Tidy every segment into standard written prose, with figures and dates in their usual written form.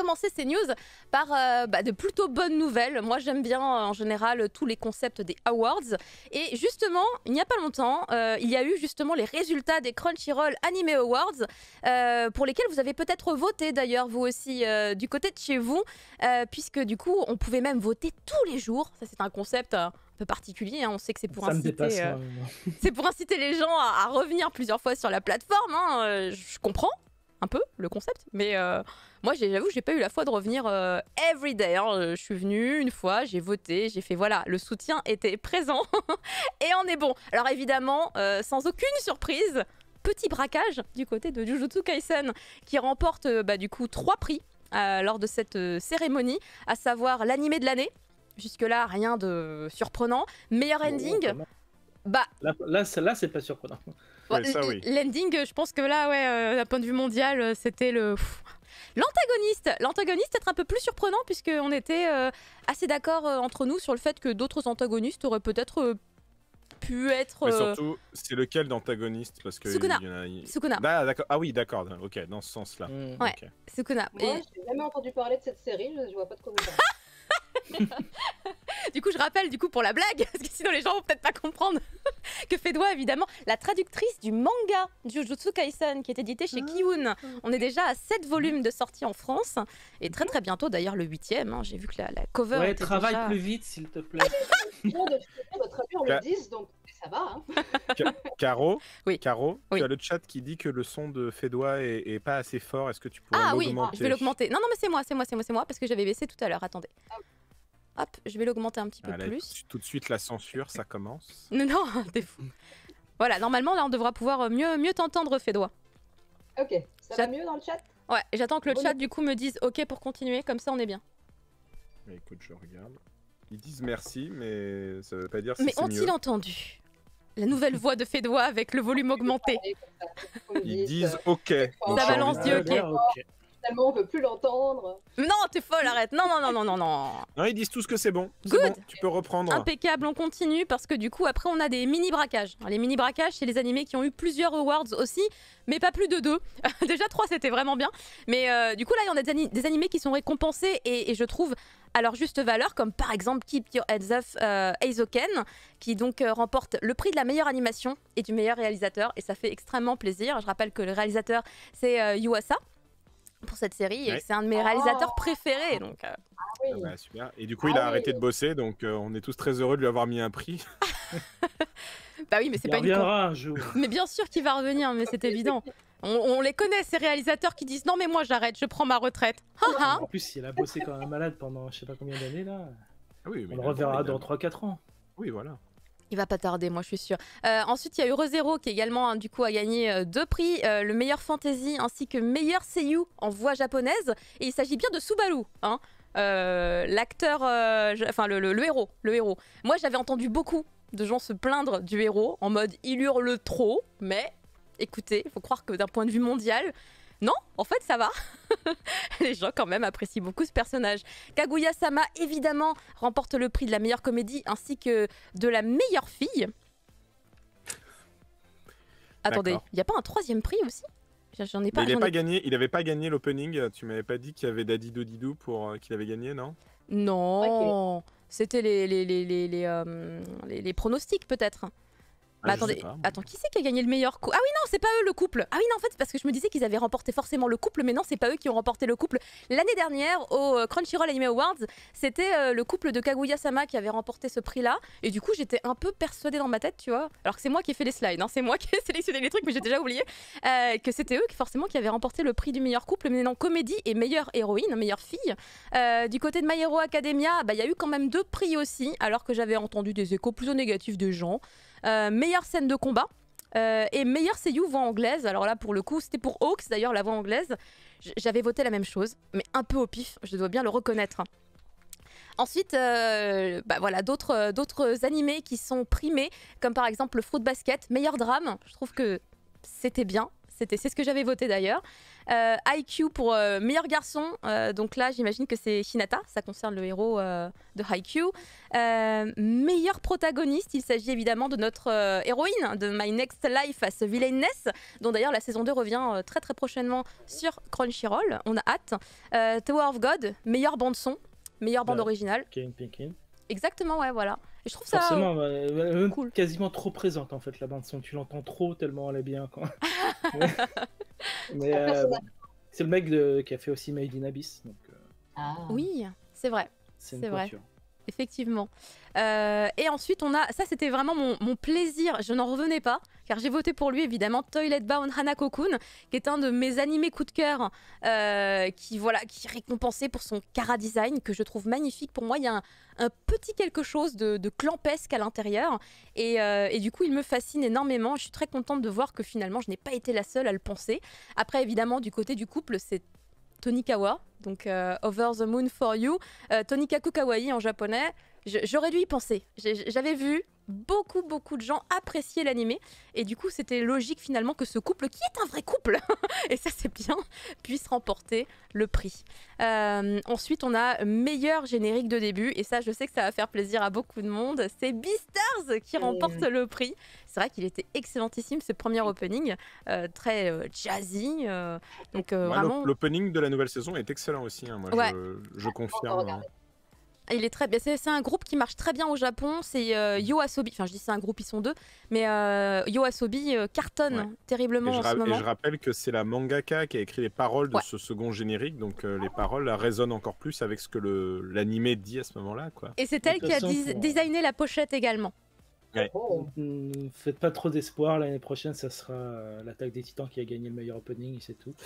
commencer ces news par de plutôt bonnes nouvelles. Moi, j'aime bien en général tous les concepts des awards. Et justement, il n'y a pas longtemps, il y a eu justement les résultats des Crunchyroll Anime Awards, pour lesquels vous avez peut-être voté d'ailleurs, vous aussi, du côté de chez vous, puisque du coup, on pouvait même voter tous les jours. Ça, c'est un concept un peu particulier, hein. On sait que c'est pour c'est pour inciter les gens à revenir plusieurs fois sur la plateforme, hein. Je comprends un peu le concept, mais moi j'avoue j'ai pas eu la foi de revenir everyday, hein. Je suis venue une fois, j'ai voté, j'ai fait voilà, le soutien était présent et on est bon. Alors évidemment, sans aucune surprise, petit braquage du côté de Jujutsu Kaisen qui remporte du coup 3 prix lors de cette cérémonie, à savoir l'animé de l'année. Jusque-là, rien de surprenant. Meilleur ending. Là, c'est pas surprenant. Ouais, ça, oui. L'ending, je pense que là, ouais, d'un point de vue mondial, c'était le... L'antagoniste. L'antagoniste est un peu plus surprenant puisqu'on était assez d'accord entre nous sur le fait que d'autres antagonistes auraient peut-être pu être... Mais surtout, c'est lequel d'antagoniste? Parce que Sukuna. Sukuna. Ah, d'accord. Ah oui, d'accord. Ok, dans ce sens-là. Ouais, okay. Sukuna. Moi, j'ai jamais entendu parler de cette série, je vois pas de quoi vous parlez. Du coup, je rappelle, pour la blague, parce que sinon les gens vont peut-être pas comprendre, que Fedwa, évidemment, la traductrice du manga Jujutsu Kaisen, qui est édité chez Kiun. On est déjà à 7 volumes de sortie en France, et très très bientôt, d'ailleurs, le 8e. Hein, j'ai vu que la cover ouais, était travaille déjà... plus vite, s'il te plaît. Notre avis, on le dise, donc ça va. Hein. Caro, oui. Caro, oui. tu as le chat qui dit que le son de Fedwa est pas assez fort. Est-ce que tu pourrais l'augmenter? Ah oui, je vais l'augmenter. Non, mais c'est moi, parce que j'avais baissé tout à l'heure. Attendez. Hop, je vais l'augmenter un petit peu plus. Tout de suite, la censure, ça commence. Non, t'es fou. Voilà, normalement, là, on devra pouvoir mieux t'entendre, Fedwa. Ok, ça va mieux dans le chat? Ouais, j'attends que le chat, du coup, me dise OK pour continuer, comme ça, on est bien. Mais écoute, je regarde. Ils disent merci, mais ça veut pas dire si c'est mieux. Mais ont-ils entendu la nouvelle voix de Fedwa avec le volume augmenté? Ils disent OK. Ça balance du OK. Finalement, on veut plus l'entendre. Non, t'es folle, arrête. Non. Non, ils disent tous que c'est bon. Good. Bon, tu peux reprendre. Impeccable, on continue parce que du coup, après, on a des mini-braquages. Les mini-braquages, c'est les animés qui ont eu plusieurs awards aussi, mais pas plus de 2. Déjà 3, c'était vraiment bien. Mais du coup, là, il y en a des animés qui sont récompensés et je trouve à leur juste valeur, comme par exemple Keep Your Heads Up Eizouken, qui donc remporte le prix de la meilleure animation et du meilleur réalisateur. Et ça fait extrêmement plaisir. Je rappelle que le réalisateur, c'est Yuasa pour cette série, et c'est un de mes réalisateurs préférés. Donc, oui. Bah, super. Et du coup, il a arrêté de bosser, donc on est tous très heureux de lui avoir mis un prix. Bah oui, mais c'est pas une un jour. Mais bien sûr qu'il va revenir, mais c'est évident. On les connaît, ces réalisateurs qui disent non mais moi j'arrête, je prends ma retraite. En plus, il a bossé comme un malade pendant je sais pas combien d'années là. Ah oui, on le reverra dans 3-4 ans. Oui, voilà. Il va pas tarder, moi je suis sûre. Ensuite, il y a eu ReZero qui également du coup a gagné 2 prix, le meilleur fantasy ainsi que meilleur seiyuu en voix japonaise. Et il s'agit bien de Subaru, hein. L'acteur, enfin le héros, Moi j'avais entendu beaucoup de gens se plaindre du héros en mode il hurle trop, mais écoutez, il faut croire que d'un point de vue mondial, non, en fait ça va. Les gens quand même apprécient beaucoup ce personnage. Kaguya-sama évidemment remporte le prix de la meilleure comédie ainsi que de la meilleure fille. Attendez, il n'y a pas un 3e prix aussi? J'en ai pas. Il avait pas gagné l'opening. Tu m'avais pas dit qu'il y avait Daddy Dodidou pour qu'il avait gagné, non? Non, c'était les pronostics peut-être. Bah, attends, qui c'est qui a gagné le meilleur couple? Ah oui, non, c'est pas eux le couple. Ah oui, non, en fait, c'est parce que je me disais qu'ils avaient remporté forcément le couple, mais non, c'est pas eux qui ont remporté le couple. L'année dernière, au Crunchyroll Anime Awards, c'était le couple de Kaguya-sama qui avait remporté ce prix-là. Et du coup, j'étais un peu persuadée dans ma tête, tu vois. Alors que c'est moi qui ai fait les slides, hein, c'est moi qui ai sélectionné les trucs, mais j'ai déjà oublié que c'était eux forcément qui avaient remporté le prix du meilleur couple, mais non, comédie et meilleure héroïne, meilleure fille. Du côté de My Hero Academia, il y a eu quand même 2 prix aussi, alors que j'avais entendu des échos plutôt négatifs des gens. Meilleure scène de combat et meilleure seiyuu voix anglaise. Alors là pour le coup c'était pour Hawks d'ailleurs, la voix anglaise. J'avais voté la même chose mais un peu au pif, je dois bien le reconnaître. Ensuite voilà, d'autres animés qui sont primés comme par exemple le Fruit Basket, meilleur drame. Je trouve que c'était bien, c'est ce que j'avais voté d'ailleurs. IQ pour meilleur garçon, donc là j'imagine que c'est Hinata, ça concerne le héros de IQ. Meilleur protagoniste, il s'agit évidemment de notre héroïne de My Next Life as a Villainess, dont d'ailleurs la saison 2 revient très très prochainement sur Crunchyroll, on a hâte. Tower of God, meilleure bande son, meilleure bande originale. Kevin Bacon. Exactement, ouais, voilà. Et je trouve Forcément, ça cool. Quasiment trop présente en fait la bande son. Tu l'entends trop tellement elle est bien. Quoi. mais c'est le mec qui a fait aussi Made in Abyss. Donc, oui, c'est vrai. c'est C'est une vrai. pointure. Effectivement. Et ensuite, on a, ça c'était vraiment mon plaisir, je n'en revenais pas, car j'ai voté pour lui évidemment, Toilet Bound Hanako-kun, qui est un de mes animés coup de cœur, qui est récompensé pour son chara design, que je trouve magnifique. Pour moi, il y a un petit quelque chose de clampesque à l'intérieur, et du coup, il me fascine énormément. Je suis très contente de voir que finalement, je n'ai pas été la seule à le penser. Après, évidemment, du côté du couple, c'est Tonikawa, donc Over the Moon for You, Tonikaku Kawaii en japonais. J'aurais dû y penser. J'avais vu beaucoup de gens apprécier l'animé, et du coup c'était logique finalement que ce couple, qui est un vrai couple, et ça c'est bien, puisse remporter le prix. Ensuite on a meilleur générique de début, et ça je sais que ça va faire plaisir à beaucoup de monde, c'est Beastars qui remporte le prix. C'est vrai qu'il était excellentissime ce premier opening, très jazzy, donc vraiment... L'opening de la nouvelle saison est excellent aussi, hein, moi Ouais. je confirme. Hein. Il est très bien. C'est un groupe qui marche très bien au Japon. C'est YOASOBI. Enfin, je dis c'est un groupe, ils sont deux. Mais YOASOBI cartonne terriblement en ce moment. Et je rappelle que c'est la mangaka qui a écrit les paroles de ce second générique. Donc les paroles résonnent encore plus avec ce que l'animé dit à ce moment-là, quoi. Et c'est elle qui a designé la pochette également. Ouais. Faites pas trop d'espoir, l'année prochaine ça sera l'Attaque des Titans qui a gagné le meilleur opening et c'est tout.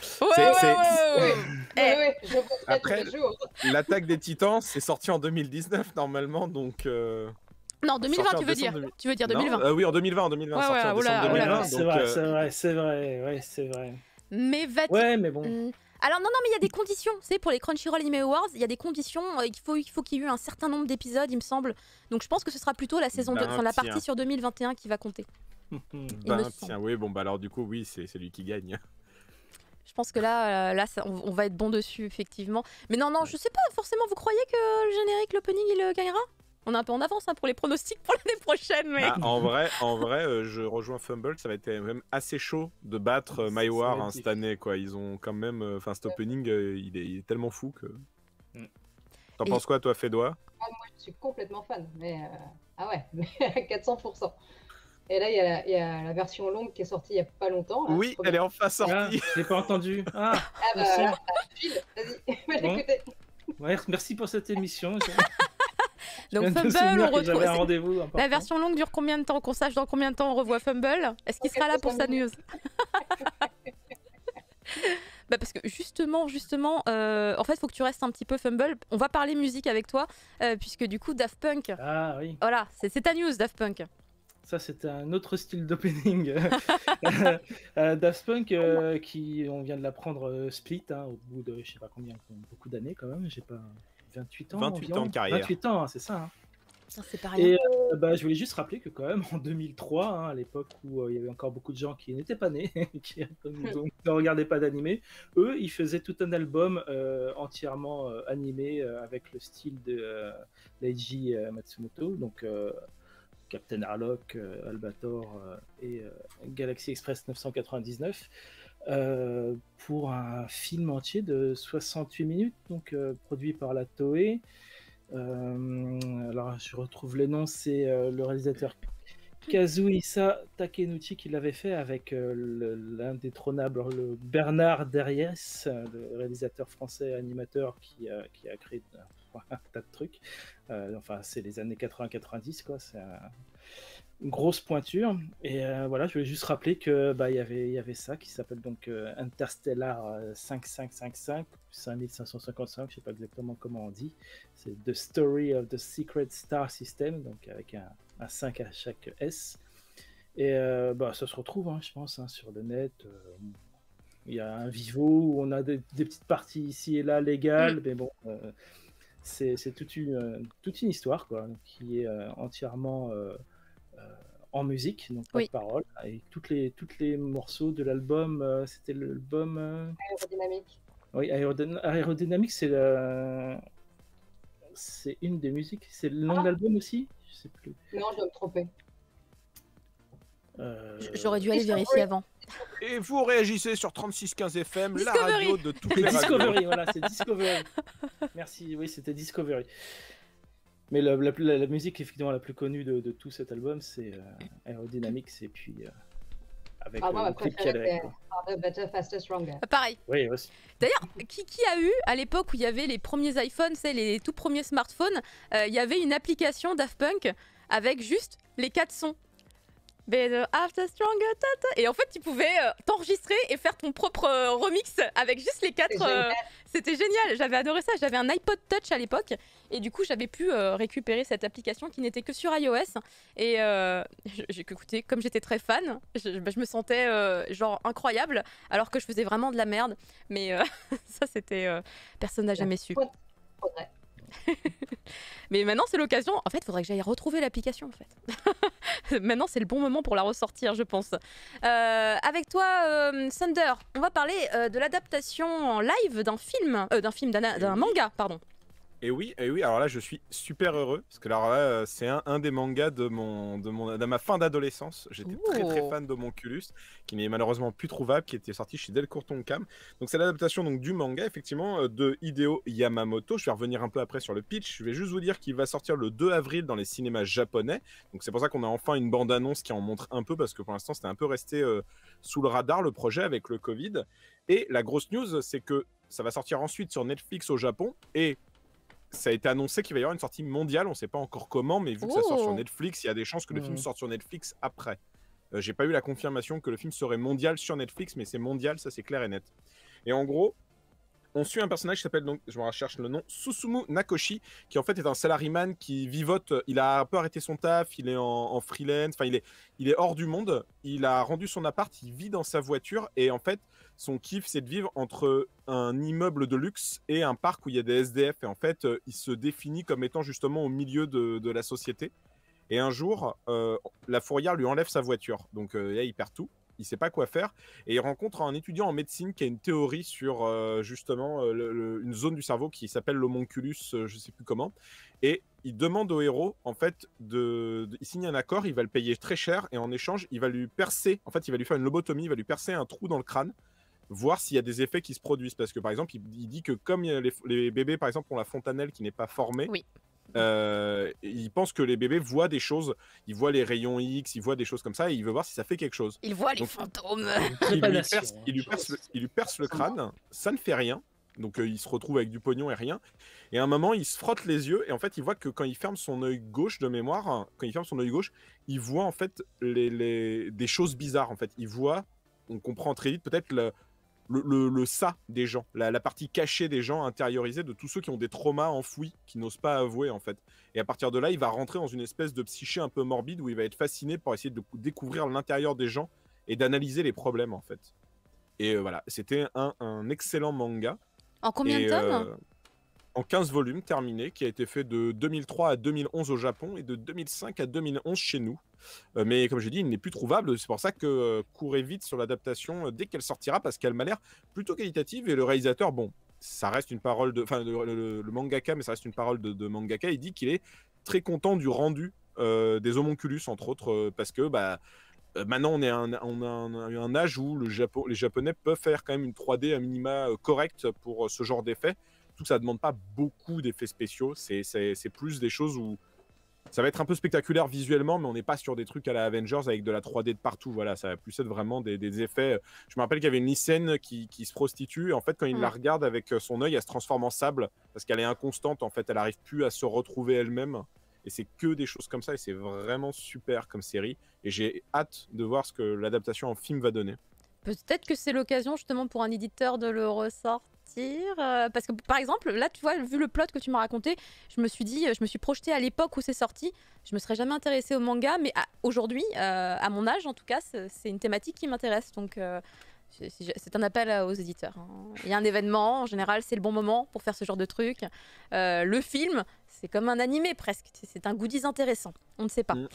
Après, l'Attaque des Titans c'est sorti en 2019 normalement, donc... Non, 2020 tu veux dire. Tu veux dire 2020. Oui, en 2020, sorti en décembre 2020. C'est vrai. Mais va-t-il... Ouais, mais bon... Alors non, mais il y a des conditions, tu sais, pour les Crunchyroll Anime Awards, il y a des conditions, il faut qu'il y ait eu un certain nombre d'épisodes, il me semble. Donc je pense que ce sera plutôt la saison 2, enfin la partie sur 2021 qui va compter. Tiens, oui, bon bah alors du coup, oui, c'est lui qui gagne. Je pense que là on va être bon dessus, effectivement. Mais non, je sais pas, forcément, vous croyez que le générique, l'opening, il gagnera ? On est un peu en avance pour les pronostics pour l'année prochaine, mais... En vrai, je rejoins Fumble, ça va être même assez chaud de battre My War cette année, quoi. Ils ont quand même... Enfin, cet opening, il est tellement fou que... T'en penses quoi, toi, Fédois ? Moi, je suis complètement fan, mais... Ah ouais, mais à 400%. Et là, il y a la version longue qui est sortie il y a pas longtemps. Là, oui, elle est enfin sortie. Je l'ai pas entendu. Vas-y, va l'écouter. Ouais, merci pour cette émission. Donc Fumble, on retrouve un rendez-vous important. La version longue dure combien de temps, qu'on sache dans combien de temps on revoit Fumble? Est-ce qu'il sera là pour sa news? Parce que justement, en fait, il faut que tu restes un petit peu Fumble. On va parler musique avec toi, puisque du coup, Daft Punk. Ah oui. Voilà, c'est ta news, Daft Punk. Ça, c'était un autre style d'opening. Daft Punk, on vient de l'apprendre split, au bout de, je sais pas combien, beaucoup d'années quand même. J'ai pas 28 ans. 28 ans de carrière. 28 ans, c'est ça. C'est pas rien. Et je voulais juste rappeler que quand même, en 2003, à l'époque où il y avait encore beaucoup de gens qui n'étaient pas nés, qui ne regardaient pas d'animé, eux, ils faisaient tout un album entièrement animé avec le style de Leiji Matsumoto, donc Captain Harlock, Albator et Galaxy Express 999, pour un film entier de 68 minutes, donc produit par la Toei. Alors je retrouve les noms, c'est le réalisateur Kazuhisa Takenouchi qui l'avait fait avec l'indétrônable Bernard Derriès, le réalisateur français animateur qui a créé un tas de trucs. Enfin, c'est les années 80-90, quoi. C'est une grosse pointure. Et voilà, je voulais juste rappeler que il y avait ça qui s'appelle donc Interstellar 5555, 5555, je sais pas exactement comment on dit. C'est The Story of the Secret Star System, donc avec un 5 à chaque S. Et ça se retrouve, je pense, sur le net. Il y a un Vivo où on a des petites parties ici et là légales, mais bon, c'est toute une histoire, quoi, qui est entièrement en musique, donc pas de paroles, et toutes les morceaux de l'album, c'était l'album... Aérodynamique. Oui, Aérodynamique, c'est une des musiques, c'est le nom de l'album aussi? Je sais plus. Non, je dois me tromper. J'aurais dû aller vérifier avant. Et vous réagissez sur 3615 FM, Discovery. la radio de toutes les radios. Discovery, voilà, c'est Discovery. Merci, oui, c'était Discovery. Mais la musique effectivement la plus connue de tout cet album, c'est Aerodynamics, et puis avec le clip qu'il y a derrière. Harder, Better, Faster, Stronger. Pareil. Oui, aussi. D'ailleurs, qui a eu, à l'époque où il y avait les premiers iPhones, c'est les tout premiers smartphones, il y avait une application Daft Punk avec juste les 4 sons. Better, After, Stronger, et en fait tu pouvais t'enregistrer et faire ton propre remix avec juste les 4. C'était génial, j'avais adoré ça. J'avais un iPod Touch à l'époque et du coup j'avais pu récupérer cette application qui n'était que sur iOS et j'ai écouté, comme j'étais très fan, je me sentais genre incroyable alors que je faisais vraiment de la merde, mais ça c'était personne n'a jamais su. Faudrait. Mais maintenant c'est l'occasion, en fait il faudrait que j'aille retrouver l'application en fait. Maintenant c'est le bon moment pour la ressortir je pense. Avec toi Thunder, on va parler de l'adaptation en live d'un manga pardon. Et oui, alors là je suis super heureux parce que là c'est un des mangas de ma fin d'adolescence. J'étais très fan d'Homonculus qui n'est malheureusement plus trouvable, qui était sorti chez Delcourt Tonkam. Donc c'est l'adaptation donc du manga effectivement de Hideo Yamamoto. Je vais revenir un peu après sur le pitch. Je vais juste vous dire qu'il va sortir le 2 avril dans les cinémas japonais. Donc c'est pour ça qu'on a enfin une bande-annonce qui en montre un peu parce que pour l'instant c'était un peu resté sous le radar le projet avec le Covid. Et la grosse news c'est que ça va sortir ensuite sur Netflix au Japon et ça a été annoncé qu'il va y avoir une sortie mondiale, on ne sait pas encore comment, mais vu que ça sort sur Netflix, il y a des chances que le film sorte sur Netflix après. J'ai pas eu la confirmation que le film serait mondial sur Netflix, mais c'est mondial, ça c'est clair et net. Et en gros, on suit un personnage qui s'appelle, donc, je me recherche le nom, Susumu Nakoshi, qui en fait est un salaryman qui vivote, il a un peu arrêté son taf, il est en freelance, enfin il est hors du monde, il a rendu son appart, il vit dans sa voiture, et en fait, son kiff c'est de vivre entre un immeuble de luxe et un parc où il y a des SDF, et en fait, il se définit comme étant justement au milieu de la société. Et un jour, la fourrière lui enlève sa voiture, donc là il perd tout. Il ne sait pas quoi faire, et il rencontre un étudiant en médecine qui a une théorie sur justement une zone du cerveau qui s'appelle l'homonculus, je ne sais plus comment, et il demande au héros, en fait, il signe un accord, il va le payer très cher, et en échange, il va lui percer, en fait, il va lui faire une lobotomie, il va lui percer un trou dans le crâne, voir s'il y a des effets qui se produisent, parce que par exemple, il dit que comme les bébés, par exemple, ont la fontanelle qui n'est pas formée, oui. Il pense que les bébés voient des choses, ils voient les rayons X, ils voient des choses comme ça et il veut voir si ça fait quelque chose. Il voit les fantômes. Il lui perce le crâne, ça ne fait rien, donc il se retrouve avec du pognon et rien. Et à un moment, il se frotte les yeux et en fait, il voit que quand il ferme son œil gauche de mémoire, il voit en fait des choses bizarres. En fait, il voit, on comprend très vite peut-être le ça des gens, la partie cachée des gens, intériorisée, de tous ceux qui ont des traumas enfouis, qui n'osent pas avouer en fait. Et à partir de là, il va rentrer dans une espèce de psyché un peu morbide où il va être fasciné pour essayer de découvrir l'intérieur des gens et d'analyser les problèmes en fait. Et voilà, c'était un excellent manga. En combien de tomes En 15 volumes terminé, qui a été fait de 2003 à 2011 au Japon et de 2005 à 2011 chez nous. Mais comme je dis, il n'est plus trouvable. C'est pour ça que courez vite sur l'adaptation dès qu'elle sortira, parce qu'elle m'a l'air plutôt qualitative. Et le réalisateur, bon, ça reste une parole de... Enfin, le mangaka, mais ça reste une parole de mangaka. Il dit qu'il est très content du rendu des homonculus, entre autres, parce que... maintenant, on a un âge où les Japonais peuvent faire quand même une 3D à minima correcte pour ce genre d'effet. Tout ça ne demande pas beaucoup d'effets spéciaux. C'est plus des choses où ça va être un peu spectaculaire visuellement, mais on n'est pas sur des trucs à la Avengers avec de la 3D de partout. Voilà, ça va plus être vraiment des effets. Je me rappelle qu'il y avait une lycéenne qui se prostitue. Et en fait, quand il la regarde avec son œil, elle se transforme en sable parce qu'elle est inconstante. En fait, elle n'arrive plus à se retrouver elle-même. Et c'est que des choses comme ça. Et c'est vraiment super comme série. Et j'ai hâte de voir ce que l'adaptation en film va donner. Peut-être que c'est l'occasion justement pour un éditeur de le ressortir. Parce que par exemple, là tu vois, vu le plot que tu m'as raconté, je me suis projetée à l'époque où c'est sorti. Je me serais jamais intéressée au manga, mais aujourd'hui, à mon âge en tout cas, c'est une thématique qui m'intéresse. Donc c'est un appel aux éditeurs. Il y a un événement, en général c'est le bon moment pour faire ce genre de truc. Le film, c'est comme un animé presque. C'est un goodies intéressant. On ne sait pas.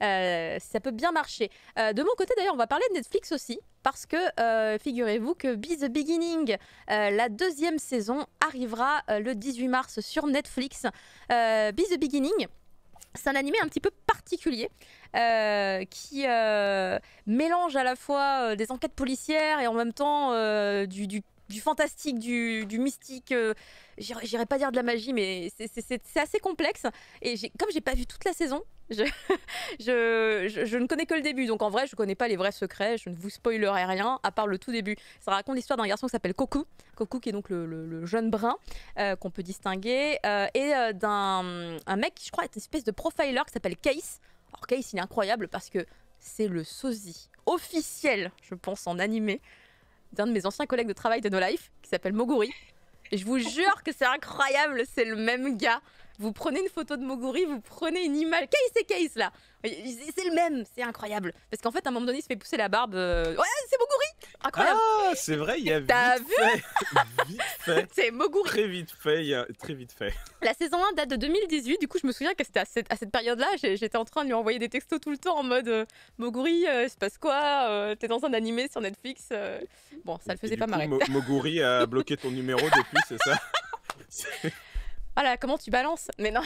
ça peut bien marcher. De mon côté d'ailleurs, on va parler de Netflix aussi, parce que figurez-vous que Be the Beginning, la 2e saison, arrivera le 18 mars sur Netflix. Be the Beginning, c'est un animé un petit peu particulier qui mélange à la fois des enquêtes policières et en même temps du fantastique, du mystique. J'irais pas dire de la magie, mais c'est assez complexe. Et comme j'ai pas vu toute la saison, je ne connais que le début. Donc en vrai, je connais pas les vrais secrets. Je ne vous spoilerai rien, à part le tout début. Ça raconte l'histoire d'un garçon qui s'appelle Koku. Koku qui est donc le jeune brun qu'on peut distinguer. Et d'un mec qui, je crois, est une espèce de profiler qui s'appelle Case. Alors Case, il est incroyable parce que c'est le sosie officiel, je pense, en animé, d'un de mes anciens collègues de travail de No Life, qui s'appelle Moguri. Et je vous jure que c'est incroyable, c'est le même gars. Vous prenez une photo de Moguri, vous prenez une image. Case, c'est Case là. C'est le même, c'est incroyable. Parce qu'en fait, à un moment donné, il se fait pousser la barbe. Ouais, c'est Moguri. Incroyable. Ah, c'est vrai, il y a T'as vite fait. Vite fait. C'est Moguri. Très vite fait, il y a très vite fait. La saison 1 date de 2018. Du coup, je me souviens que c'était à cette période-là. J'étais en train de lui envoyer des textos tout le temps en mode Moguri, il se passe quoi t'es dans un animé sur Netflix Bon, ça le faisait pas marrer. Moguri a bloqué ton numéro depuis, c'est ça? Voilà, comment tu balances? Mais non.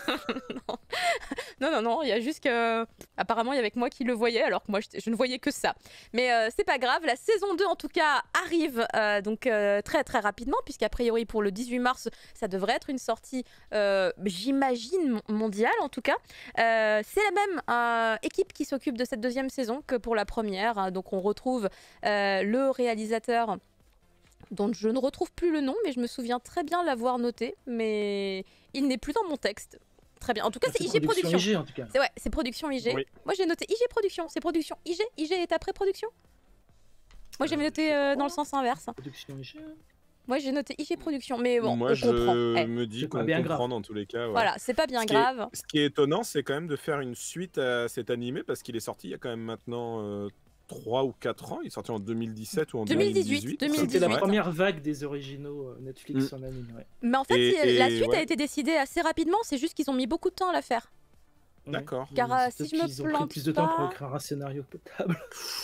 non, il y a juste que apparemment il y avait que moi qui le voyais alors que moi je ne voyais que ça. Mais c'est pas grave, la saison 2 en tout cas arrive donc très très rapidement puisqu'a priori pour le 18 mars ça devrait être une sortie j'imagine mondiale en tout cas. C'est la même équipe qui s'occupe de cette 2e saison que pour la première, donc on retrouve le réalisateur dont je ne retrouve plus le nom, mais je me souviens très bien l'avoir noté, mais il n'est plus dans mon texte. Très bien. En tout cas, c'est IG Production. IG, en tout cas. C'est Production IG. Oui. Moi, j'ai noté IG Production. C'est Production IG. IG est après Production. Moi, j'avais noté dans le sens inverse. Production IG. Moi, j'ai noté IG Production, mais bon, moi, on je comprend. me dis qu'on comprend dans tous les cas. Ouais. Voilà, c'est pas bien grave. Ce qui est étonnant, c'est quand même de faire une suite à cet animé parce qu'il est sorti il y a quand même maintenant 3 ou 4 ans. Il est sorti en 2017 ou en 2018. C'était la première vague des originaux Netflix en anime. Ouais. Mais en fait, la suite a été décidée assez rapidement. C'est juste qu'ils ont mis beaucoup de temps à la faire. D'accord. Car si je me ils ont pris plus de temps pour écrire un scénario potable.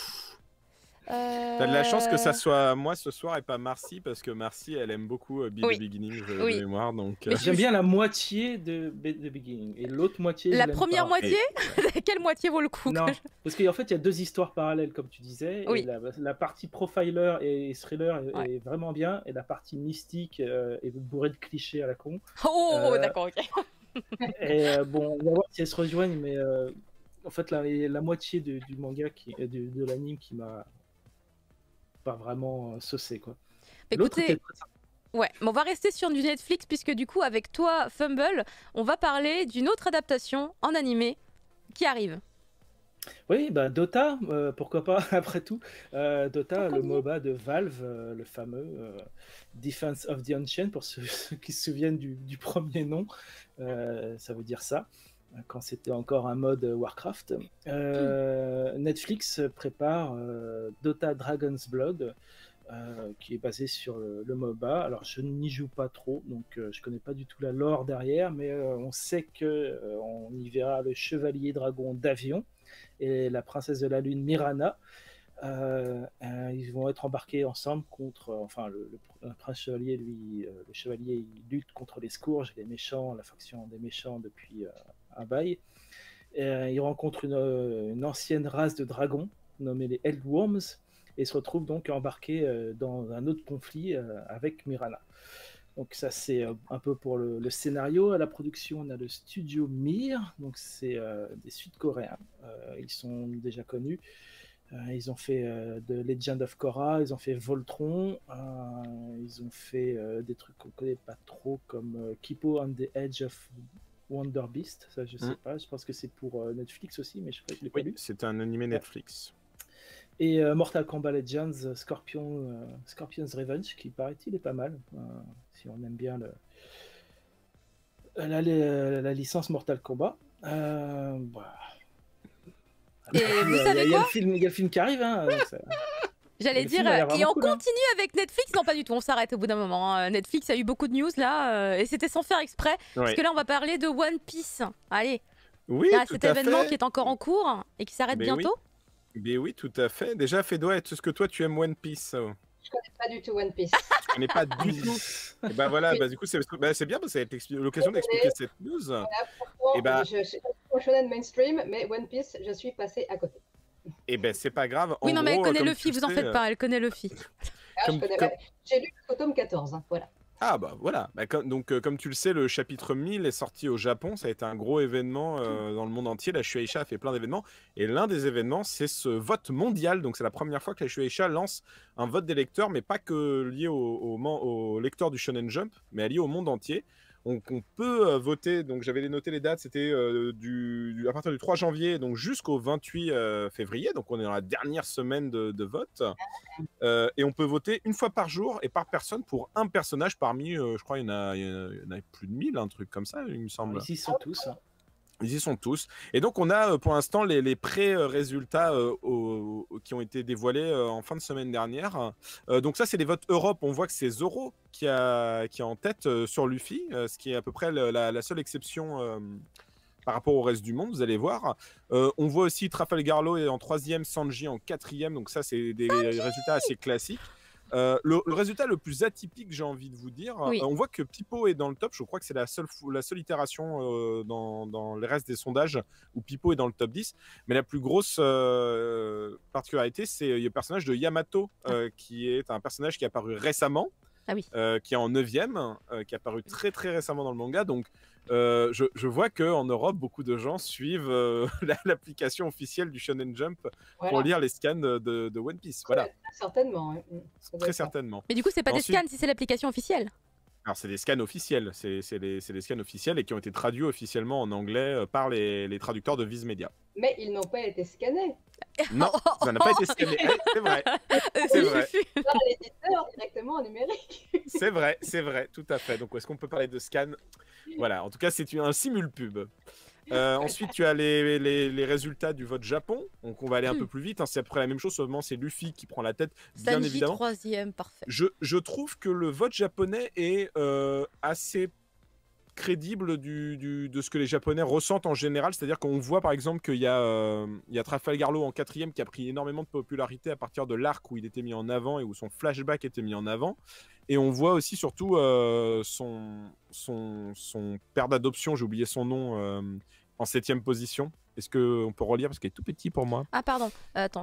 T'as de la chance que ça soit moi ce soir et pas Marcy parce que Marcy elle aime beaucoup Be the Beginning de mémoire donc. J'aime bien la moitié de Be the Beginning et l'autre moitié. La première moitié quelle moitié vaut le coup? Non, parce qu'en fait il y a 2 histoires parallèles comme tu disais. Oui. Et la partie profiler et thriller est vraiment bien et la partie mystique est bourrée de clichés à la con. Oh d'accord, ok. Et bon, on va voir si elles se rejoignent, mais en fait la moitié du manga de l'anime qui m'a pas vraiment saucé quoi. Écoutez, ouais, mais on va rester sur du Netflix puisque du coup avec toi Fumble, on va parler d'une autre adaptation en animé qui arrive. Oui, bah Dota, pourquoi pas après tout. Dota, le MOBA de Valve, le fameux Defense of the Unchained, pour ceux qui se souviennent du premier nom, ça veut dire ça. Quand c'était encore un mode Warcraft. Netflix prépare Dota Dragon's Blood, qui est basé sur le MOBA. Alors je n'y joue pas trop, donc je connais pas du tout la lore derrière, mais on sait que on y verra le chevalier dragon d'Avion et la princesse de la lune Mirana. Ils vont être embarqués ensemble contre, le prince chevalier, lui, le chevalier, il lutte contre les scourges, les méchants, la faction des méchants depuis un bail. Il rencontre une ancienne race de dragons nommée les Eldworms et se retrouve donc embarqué dans un autre conflit avec Mirana. Donc ça c'est un peu pour le scénario. À la production on a le studio Mir, donc c'est des Sud-Coréens. Ils sont déjà connus. Ils ont fait The Legend of Korra, ils ont fait Voltron, ils ont fait des trucs qu'on connaît pas trop comme Kipo on the Edge of Wonder Beast, ça je sais pas, je pense que c'est pour Netflix aussi, mais je crois que je l'ai pas lu. C'est un animé Netflix. Et Mortal Kombat Legends, Scorpion's Revenge, qui paraît-il est pas mal, si on aime bien la licence Mortal Kombat. Voilà. Et vous savez quoi ? Il y a le film qui arrive. Hein, J'allais dire, et on continue avec Netflix. Non, pas du tout, on s'arrête au bout d'un moment. Hein. Netflix a eu beaucoup de news là, et c'était sans faire exprès. Parce que là, on va parler de One Piece. Allez. Oui, Il y a tout cet à événement fait. qui est encore en cours et qui s'arrête Mais oui. bientôt. Mais oui, tout à fait. Déjà, Fedo, est-ce que toi, tu aimes One Piece? Je connais pas du tout One Piece. Je connais pas du tout. Et bah voilà, bah, du coup, c'est bien parce que ça va être l'occasion d'expliquer cette news. Voilà, pourtant, Et bah, je suis pas shonen mainstream, mais One Piece, je suis passée à côté. et ben c'est pas grave. Oui, En non, mais elle gros, connaît comme Luffy, tu vous en sais, faites pas, elle connaît Luffy. Ah, comme- je connais, comme- ouais. J'ai lu jusqu'au tome 14, hein, voilà. Ah bah voilà. Bah, comme tu le sais, le chapitre 1000 est sorti au Japon. Ça a été un gros événement dans le monde entier. La Shueisha a fait plein d'événements. Et l'un des événements, c'est ce vote mondial. Donc c'est la première fois que la Shueisha lance un vote des lecteurs, mais pas que lié aux lecteurs du Shonen Jump, mais lié au monde entier. Donc on peut voter, donc j'avais noté les dates, c'était à partir du 3 janvier donc jusqu'au 28 février, donc on est dans la dernière semaine de vote. Et on peut voter une fois par jour et par personne pour un personnage parmi, je crois il y en a plus de 1000, un truc comme ça, il me semble. Ils y sont tous. Hein. Ils y sont tous. Et donc, on a pour l'instant les pré-résultats qui ont été dévoilés en fin de semaine dernière. Donc, ça, c'est les votes Europe. On voit que c'est Zoro qui est en tête sur Luffy, ce qui est à peu près la seule exception par rapport au reste du monde, vous allez voir. On voit aussi Trafalgar Law est en 3e, Sanji en 4e. Donc, ça, c'est des résultats assez classiques. Le résultat le plus atypique, j'ai envie de vous dire, Oui. on voit que Pipo est dans le top. Je crois que c'est la seule itération dans les restes des sondages où Pipo est dans le top 10. Mais la plus grosse particularité, c'est le personnage de Yamato, qui est un personnage qui est apparu récemment, qui est en 9e, qui est apparu très très récemment dans le manga. Donc je vois qu'en Europe, beaucoup de gens suivent l'application officielle du Shonen Jump pour lire les scans de One Piece. Voilà. Certainement. Ouais. Très certainement. Mais du coup, c'est pas Ensuite, des scans si c'est l'application officielle. Alors, c'est des scans officiels. C'est les scans officiels et qui ont été traduits officiellement en anglais par les traducteurs de Viz Media. Mais ils n'ont pas été scannés. Non, ça n'a pas été scanné. C'est vrai. C'est vrai. Par l'éditeur directement en numérique. C'est vrai, tout à fait. Donc, est-ce qu'on peut parler de scan? Voilà, en tout cas, c'est un simul-pub. Ensuite, tu as les résultats du vote Japon. Donc, on va aller un peu plus vite. Hein. C'est après la même chose, seulement c'est Luffy qui prend la tête, bien Sanji, évidemment. 3e, parfait. Je trouve que le vote japonais est assez crédible de ce que les Japonais ressentent en général. C'est-à-dire qu'on voit par exemple qu'il y a Trafalgar Law en 4e qui a pris énormément de popularité à partir de l'arc où il était mis en avant et où son flashback était mis en avant. Et on voit aussi surtout son père d'adoption, j'ai oublié son nom, en 7e position. Est-ce qu'on peut relire parce qu'il est tout petit pour moi? Ah pardon, attends,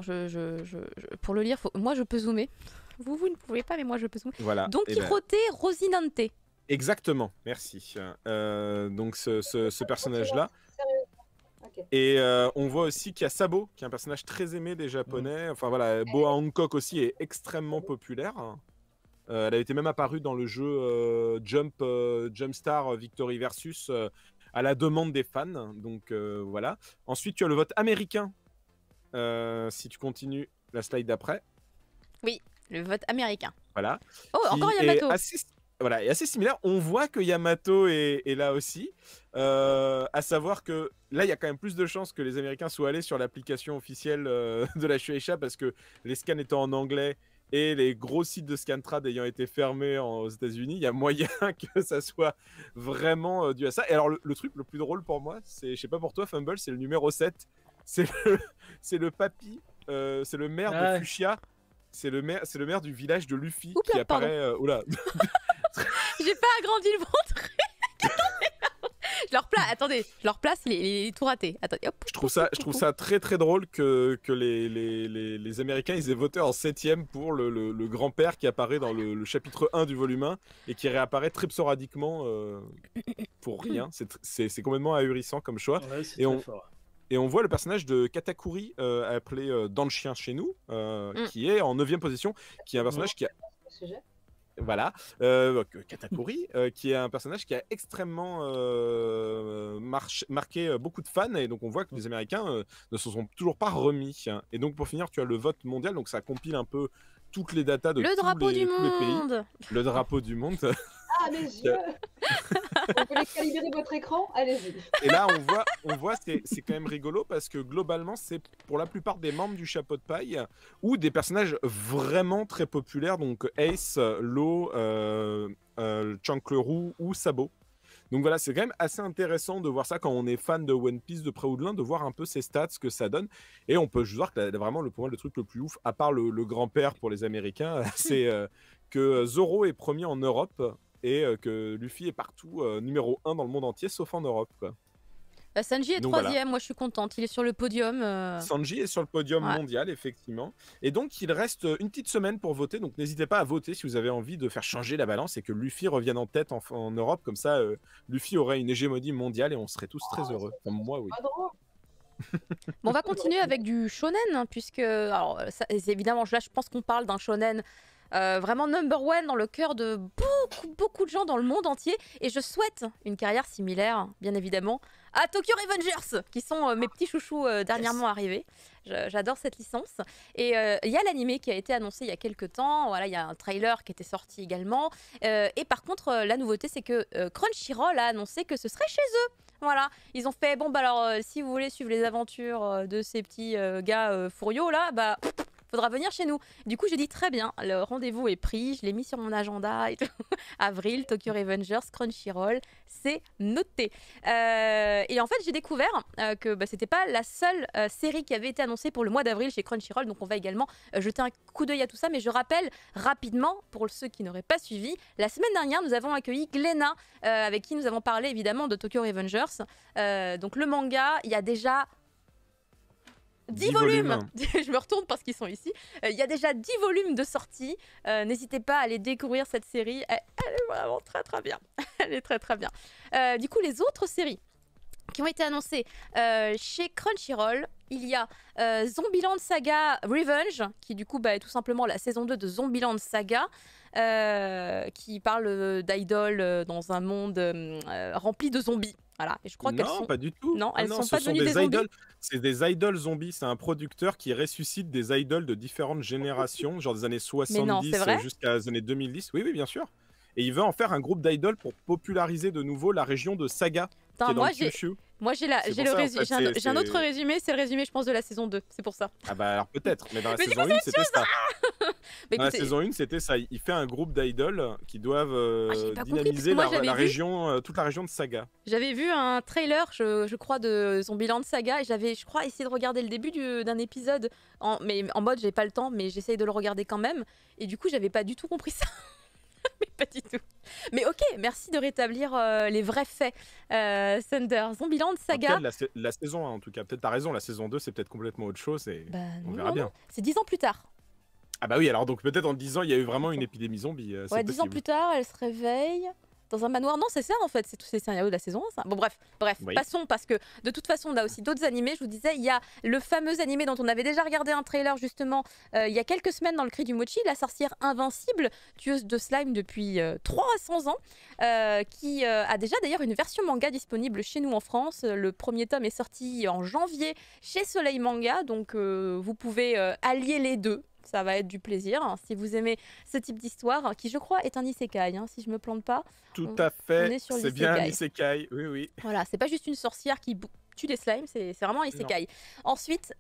pour le lire, moi je peux zoomer. Vous ne pouvez pas, mais moi je peux zoomer. Voilà. Don Quixote Rosinante. Exactement, merci. Donc ce personnage-là. Okay. Et on voit aussi qu'il y a Sabo, qui est un personnage très aimé des Japonais. Enfin voilà, Boa Hancock aussi est extrêmement populaire. Elle a été même apparue dans le jeu Jumpstar Victory Versus à la demande des fans. Donc voilà. Ensuite, tu as le vote américain. Si tu continues la slide d'après. Oui, le vote américain. Voilà. Oh, encore Yamato. Voilà, et assez similaire. On voit que Yamato est là aussi. À savoir que là, il y a quand même plus de chances que les Américains soient allés sur l'application officielle de la Shueisha parce que les scans étant en anglais et les gros sites de Scantrad ayant été fermés aux États-Unis, il y a moyen que ça soit vraiment dû à ça. Et alors, le truc le plus drôle pour moi, c'est, je sais pas pour toi, Fumble, c'est le numéro 7. C'est le papy, c'est le maire de Fuchsia. C'est le maire du village de Luffy qui apparaît. Oula. J'ai pas agrandi le ventre. Attendez, leur place, il est tout raté. Attendez, hop. Je trouve ça très très drôle que les Américains ils aient voté en 7e pour le grand-père qui apparaît dans le chapitre 1 du volume 1 et qui réapparaît très sporadiquement pour rien. C'est complètement ahurissant comme choix. Ouais, et on voit le personnage de Katakuri, appelé Dan le chien chez nous, qui est en 9e position, qui est un personnage qui a... Voilà, Katakuri, qui est un personnage qui a extrêmement marqué beaucoup de fans, et donc on voit que les Américains ne se sont toujours pas remis. Et donc pour finir, tu as le vote mondial, donc ça compile un peu toutes les datas de tous les pays. Le drapeau du monde. Ah, mes yeux. Vous voulez calibrer votre écran? Allez-y. Et là, on voit c'est quand même rigolo parce que globalement, c'est pour la plupart des membres du chapeau de paille ou des personnages vraiment très populaires, donc Ace, Law, Chanclerou ou Sabo. Donc voilà, c'est quand même assez intéressant de voir ça quand on est fan de One Piece de près ou de loin, de voir un peu ses stats, ce que ça donne. Et on peut juste voir que vraiment, pour moi, le truc le plus ouf, à part le grand-père pour les Américains, c'est que Zoro est premier en Europe et que Luffy est partout numéro 1 dans le monde entier, sauf en Europe, quoi. Sanji est Donc, 3e, voilà. moi je suis contente, il est sur le podium. Sanji est sur le podium Ouais. mondial, effectivement. Et donc, il reste une petite semaine pour voter. Donc, n'hésitez pas à voter si vous avez envie de faire changer la balance et que Luffy revienne en tête en Europe. Comme ça, Luffy aurait une hégémonie mondiale et on serait tous très heureux. Enfin, moi, oui. Pas drôle. Bon, on va continuer avec du shonen, hein, puisque alors, évidemment, là je pense qu'on parle d'un shonen vraiment number one dans le cœur de beaucoup de gens dans le monde entier. Et je souhaite une carrière similaire, bien évidemment, à Tokyo Revengers, qui sont mes petits chouchous dernièrement arrivés. J'adore cette licence. Et il y a l'animé qui a été annoncé il y a quelques temps. Voilà, il y a un trailer qui était sorti également. Et par contre, la nouveauté, c'est que Crunchyroll a annoncé que ce serait chez eux. Voilà, ils ont fait, bon, bah alors, si vous voulez suivre les aventures de ces petits gars furios, là, bah, faudra venir chez nous. Du coup, j'ai dit, très bien, le rendez-vous est pris, je l'ai mis sur mon agenda et tout. Avril, Tokyo Revengers, Crunchyroll, c'est noté. Et en fait, j'ai découvert que bah, c'était pas la seule série qui avait été annoncée pour le mois d'avril chez Crunchyroll, donc on va également jeter un coup d'œil à tout ça, mais je rappelle rapidement, pour ceux qui n'auraient pas suivi, la semaine dernière, nous avons accueilli Glénat, avec qui nous avons parlé évidemment de Tokyo Revengers. Donc le manga, il y a déjà 10 volumes. Je me retourne parce qu'ils sont ici. Il y a déjà 10 volumes de sortie. N'hésitez pas à aller découvrir cette série. Elle est vraiment très bien. Elle est très bien. Du coup, les autres séries qui ont été annoncées chez Crunchyroll, il y a Zombieland Saga Revenge, qui du coup est tout simplement la saison 2 de Zombieland Saga, qui parle d'idoles dans un monde rempli de zombies. Voilà. Et je crois qu'elles sont... pas du tout. Non, elles sont ce pas devenues des zombies. C'est des idoles zombies. C'est un producteur qui ressuscite des idoles de différentes générations, genre des années 70 jusqu'à les années 2010. Oui, bien sûr. Et il veut en faire un groupe d'idoles pour populariser de nouveau la région de Saga. Putain, moi j'ai un autre résumé, c'est le résumé je pense de la saison 2, c'est pour ça. Ah bah alors peut-être, mais dans la saison 1 c'était ça. Dans la saison 1 c'était ça, il fait un groupe d'idoles qui doivent dynamiser la région, toute la région de Saga. J'avais vu un trailer, je crois, de Zombieland Saga et j'avais, je crois, essayé de regarder le début d'un épisode, mais en mode j'ai pas le temps, mais j'essaye de le regarder quand même, et du coup j'avais pas du tout compris ça. Mais pas du tout. Mais ok, merci de rétablir les vrais faits, Thunder. Zombieland Saga. En tout cas, la saison 1, en tout cas. Peut-être t'as raison, la saison 2, c'est peut-être complètement autre chose et on verra bien. C'est 10 ans plus tard. Ah bah oui, alors donc peut-être en 10 ans, il y a eu vraiment une épidémie zombie. Ouais, 10 ans plus tard, elle se réveille dans un manoir. Non, c'est ça en fait, c'est tous ces scénarios de la saison 1, ça. Bon bref, oui. Passons, parce que de toute façon, on a aussi d'autres animés. Je vous disais, il y a le fameux animé dont on avait déjà regardé un trailer justement il y a quelques semaines dans le Cri du Mochi, la sorcière invincible, tueuse de slime depuis 300 ans, qui a déjà d'ailleurs une version manga disponible chez nous en France. Le premier tome est sorti en janvier chez Soleil Manga, donc vous pouvez allier les deux. Ça va être du plaisir, hein, si vous aimez ce type d'histoire, qui je crois est un isekai, hein, si je me plante pas. Tout à fait, c'est bien un isekai, oui. Voilà, c'est pas juste une sorcière qui tue des slimes, c'est vraiment un isekai. Ensuite,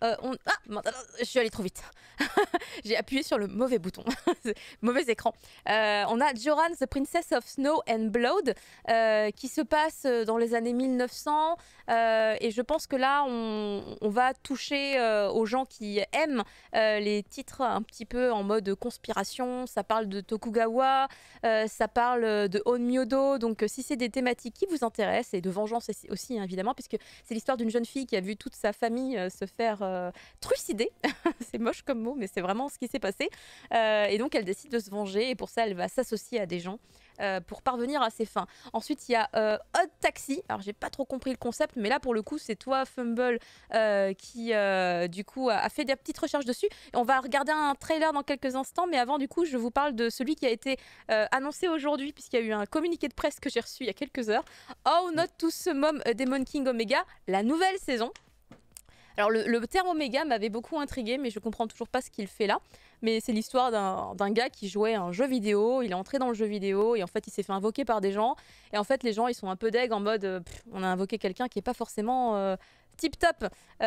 je suis allée trop vite. J'ai appuyé sur le mauvais bouton, mauvais écran. On a Joran, the Princess of Snow and Blood, qui se passe dans les années 1900. Et je pense que là, on va toucher aux gens qui aiment les titres un petit peu en mode conspiration. Ça parle de Tokugawa, ça parle de Onmyodo. Donc, si c'est des thématiques qui vous intéressent, et de vengeance aussi, hein, évidemment, puisque c'est l'histoire d'une jeune fille qui a vu toute sa famille se faire trucider. C'est moche comme mot, mais c'est vraiment ce qui s'est passé. Et donc, elle décide de se venger. Et pour ça, elle va s'associer à des gens pour parvenir à ses fins. Ensuite, il y a Odd Taxi. Alors, j'ai pas trop compris le concept, mais là, pour le coup, c'est toi, Fumble, qui, du coup, a fait des petites recherches dessus. Et on va regarder un trailer dans quelques instants, mais avant, du coup, je vous parle de celui qui a été annoncé aujourd'hui, puisqu'il y a eu un communiqué de presse que j'ai reçu il y a quelques heures. How Not to Summon Demon King Omega, la nouvelle saison. Alors, le terme Omega m'avait beaucoup intrigué, mais je comprends toujours pas ce qu'il fait là. Mais c'est l'histoire d'un gars qui jouait à un jeu vidéo, il est entré dans le jeu vidéo et en fait il s'est fait invoquer par des gens. Et en fait les gens ils sont un peu deg en mode on a invoqué quelqu'un qui est pas forcément tip top.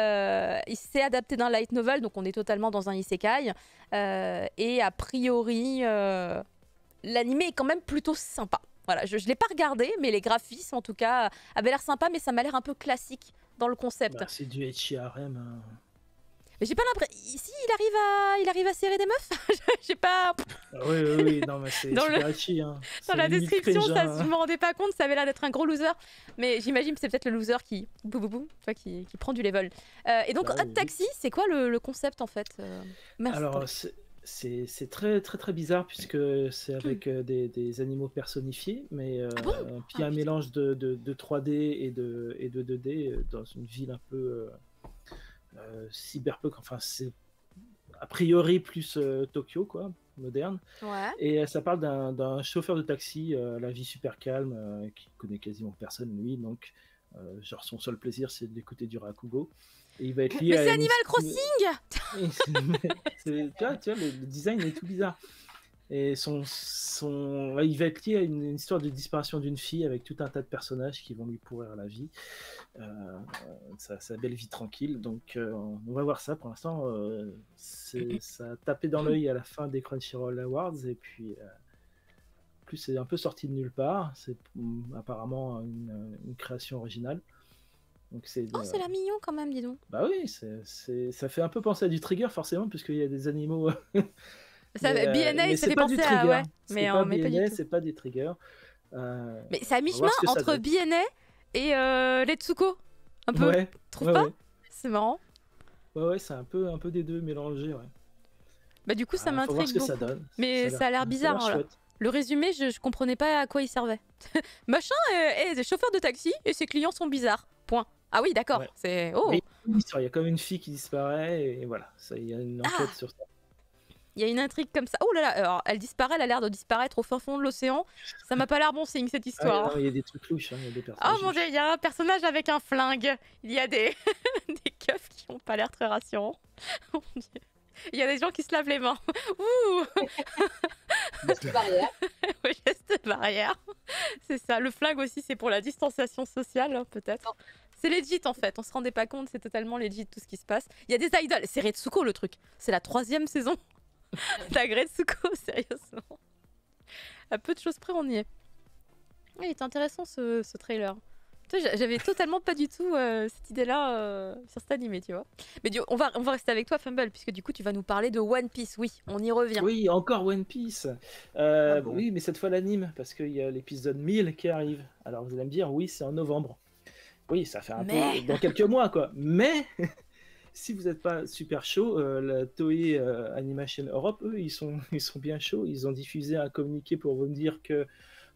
Il s'est adapté d'un light novel, donc on est totalement dans un isekai. Et a priori l'anime est quand même plutôt sympa. Voilà, je l'ai pas regardé, mais les graphismes en tout cas avaient l'air sympa, mais ça m'a l'air un peu classique dans le concept. Bah, c'est du HRM. Mais j'ai pas l'impression. Ici, il arrive à serrer des meufs. J'ai pas. Oui, non, mais c'est Dans super itchy. Hein. Dans la description, ça, je me rendais pas compte, ça avait l'air d'être un gros loser. Mais j'imagine que c'est peut-être le loser qui prend du level. Et donc, Bah, Hot Taxi, c'est quoi le concept en fait? Merci. Alors, c'est très très très bizarre puisque c'est avec des animaux personnifiés, mais puis un mélange de 3D et de 2D dans une ville un peu cyberpunk. Enfin, c'est a priori plus Tokyo, quoi, moderne. Ouais. Et ça parle d'un chauffeur de taxi à la vie super calme qui connaît quasiment personne, lui. Donc, genre, son seul plaisir, c'est d'écouter du Rakugo. Et il va être lié Mais c'est à Animal Crossing. tu vois, le design est tout bizarre. Et il va être lié à une histoire de disparition d'une fille avec tout un tas de personnages qui vont lui pourrir la vie. Sa belle vie tranquille. Donc, on va voir ça. Pour l'instant, ça a tapé dans l'œil à la fin des Crunchyroll Awards. Et puis, plus c'est un peu sorti de nulle part. C'est apparemment une création originale. Donc c'est l'air mignon quand même, dis donc. Bah oui, ça fait un peu penser à du Trigger forcément, puisqu'il y a des animaux. BNA, ça fait penser à. Ouais, mais pas BNA, BNA, c'est pas des Triggers. Mais c'est à mi-chemin entre BNA et Letsuko. Un peu. Ouais, Trouve pas c'est marrant. Ouais, c'est un peu des deux mélangés. Ouais. Bah du coup, ça m'intrigue voir ce que beaucoup. ça donne. Mais ça a l'air bizarre. Là. Le résumé, je comprenais pas à quoi il servait. Machin est chauffeur de taxi et ses clients sont bizarres. Point. Ah oui, d'accord. Ouais. C'est Mais il y a comme une fille qui disparaît et voilà, il y a une enquête sur ça. Il y a une intrigue comme ça. Oh là là, alors, elle disparaît, elle a l'air de disparaître au fin fond de l'océan. Ça m'a pas l'air bon signe cette histoire. Il y a des trucs louches, il y a des personnages. Oh mon dieu, il y a un personnage avec un flingue. Il y a des keufs qui ont pas l'air très rassurants. Oh mon dieu. Il y a des gens qui se lavent les mains. Ouh. Geste barrière. Oui, geste barrière. C'est ça. Le flingue aussi, c'est pour la distanciation sociale, hein, peut-être. C'est legit en fait. On se rendait pas compte, c'est totalement legit tout ce qui se passe. Il y a des idoles. C'est Retsuko le truc. C'est la 3e saison. La Retsuko, sérieusement. À peu de choses près, on y est. Il est intéressant ce trailer. J'avais totalement pas du tout cette idée-là sur cet animé, tu vois. Mais on va rester avec toi, Fumble, puisque du coup, tu vas nous parler de One Piece. Oui, on y revient. Oui, encore One Piece. Bon. Oui, mais cette fois l'anime, parce qu'il y a l'épisode 1000 qui arrive. Alors, vous allez me dire, oui, c'est en novembre. Oui, ça fait un peu dans quelques mois, quoi. Mais si vous n'êtes pas super chaud, la Toei Animation Europe, eux, ils sont bien chauds. Ils ont diffusé un communiqué pour vous dire que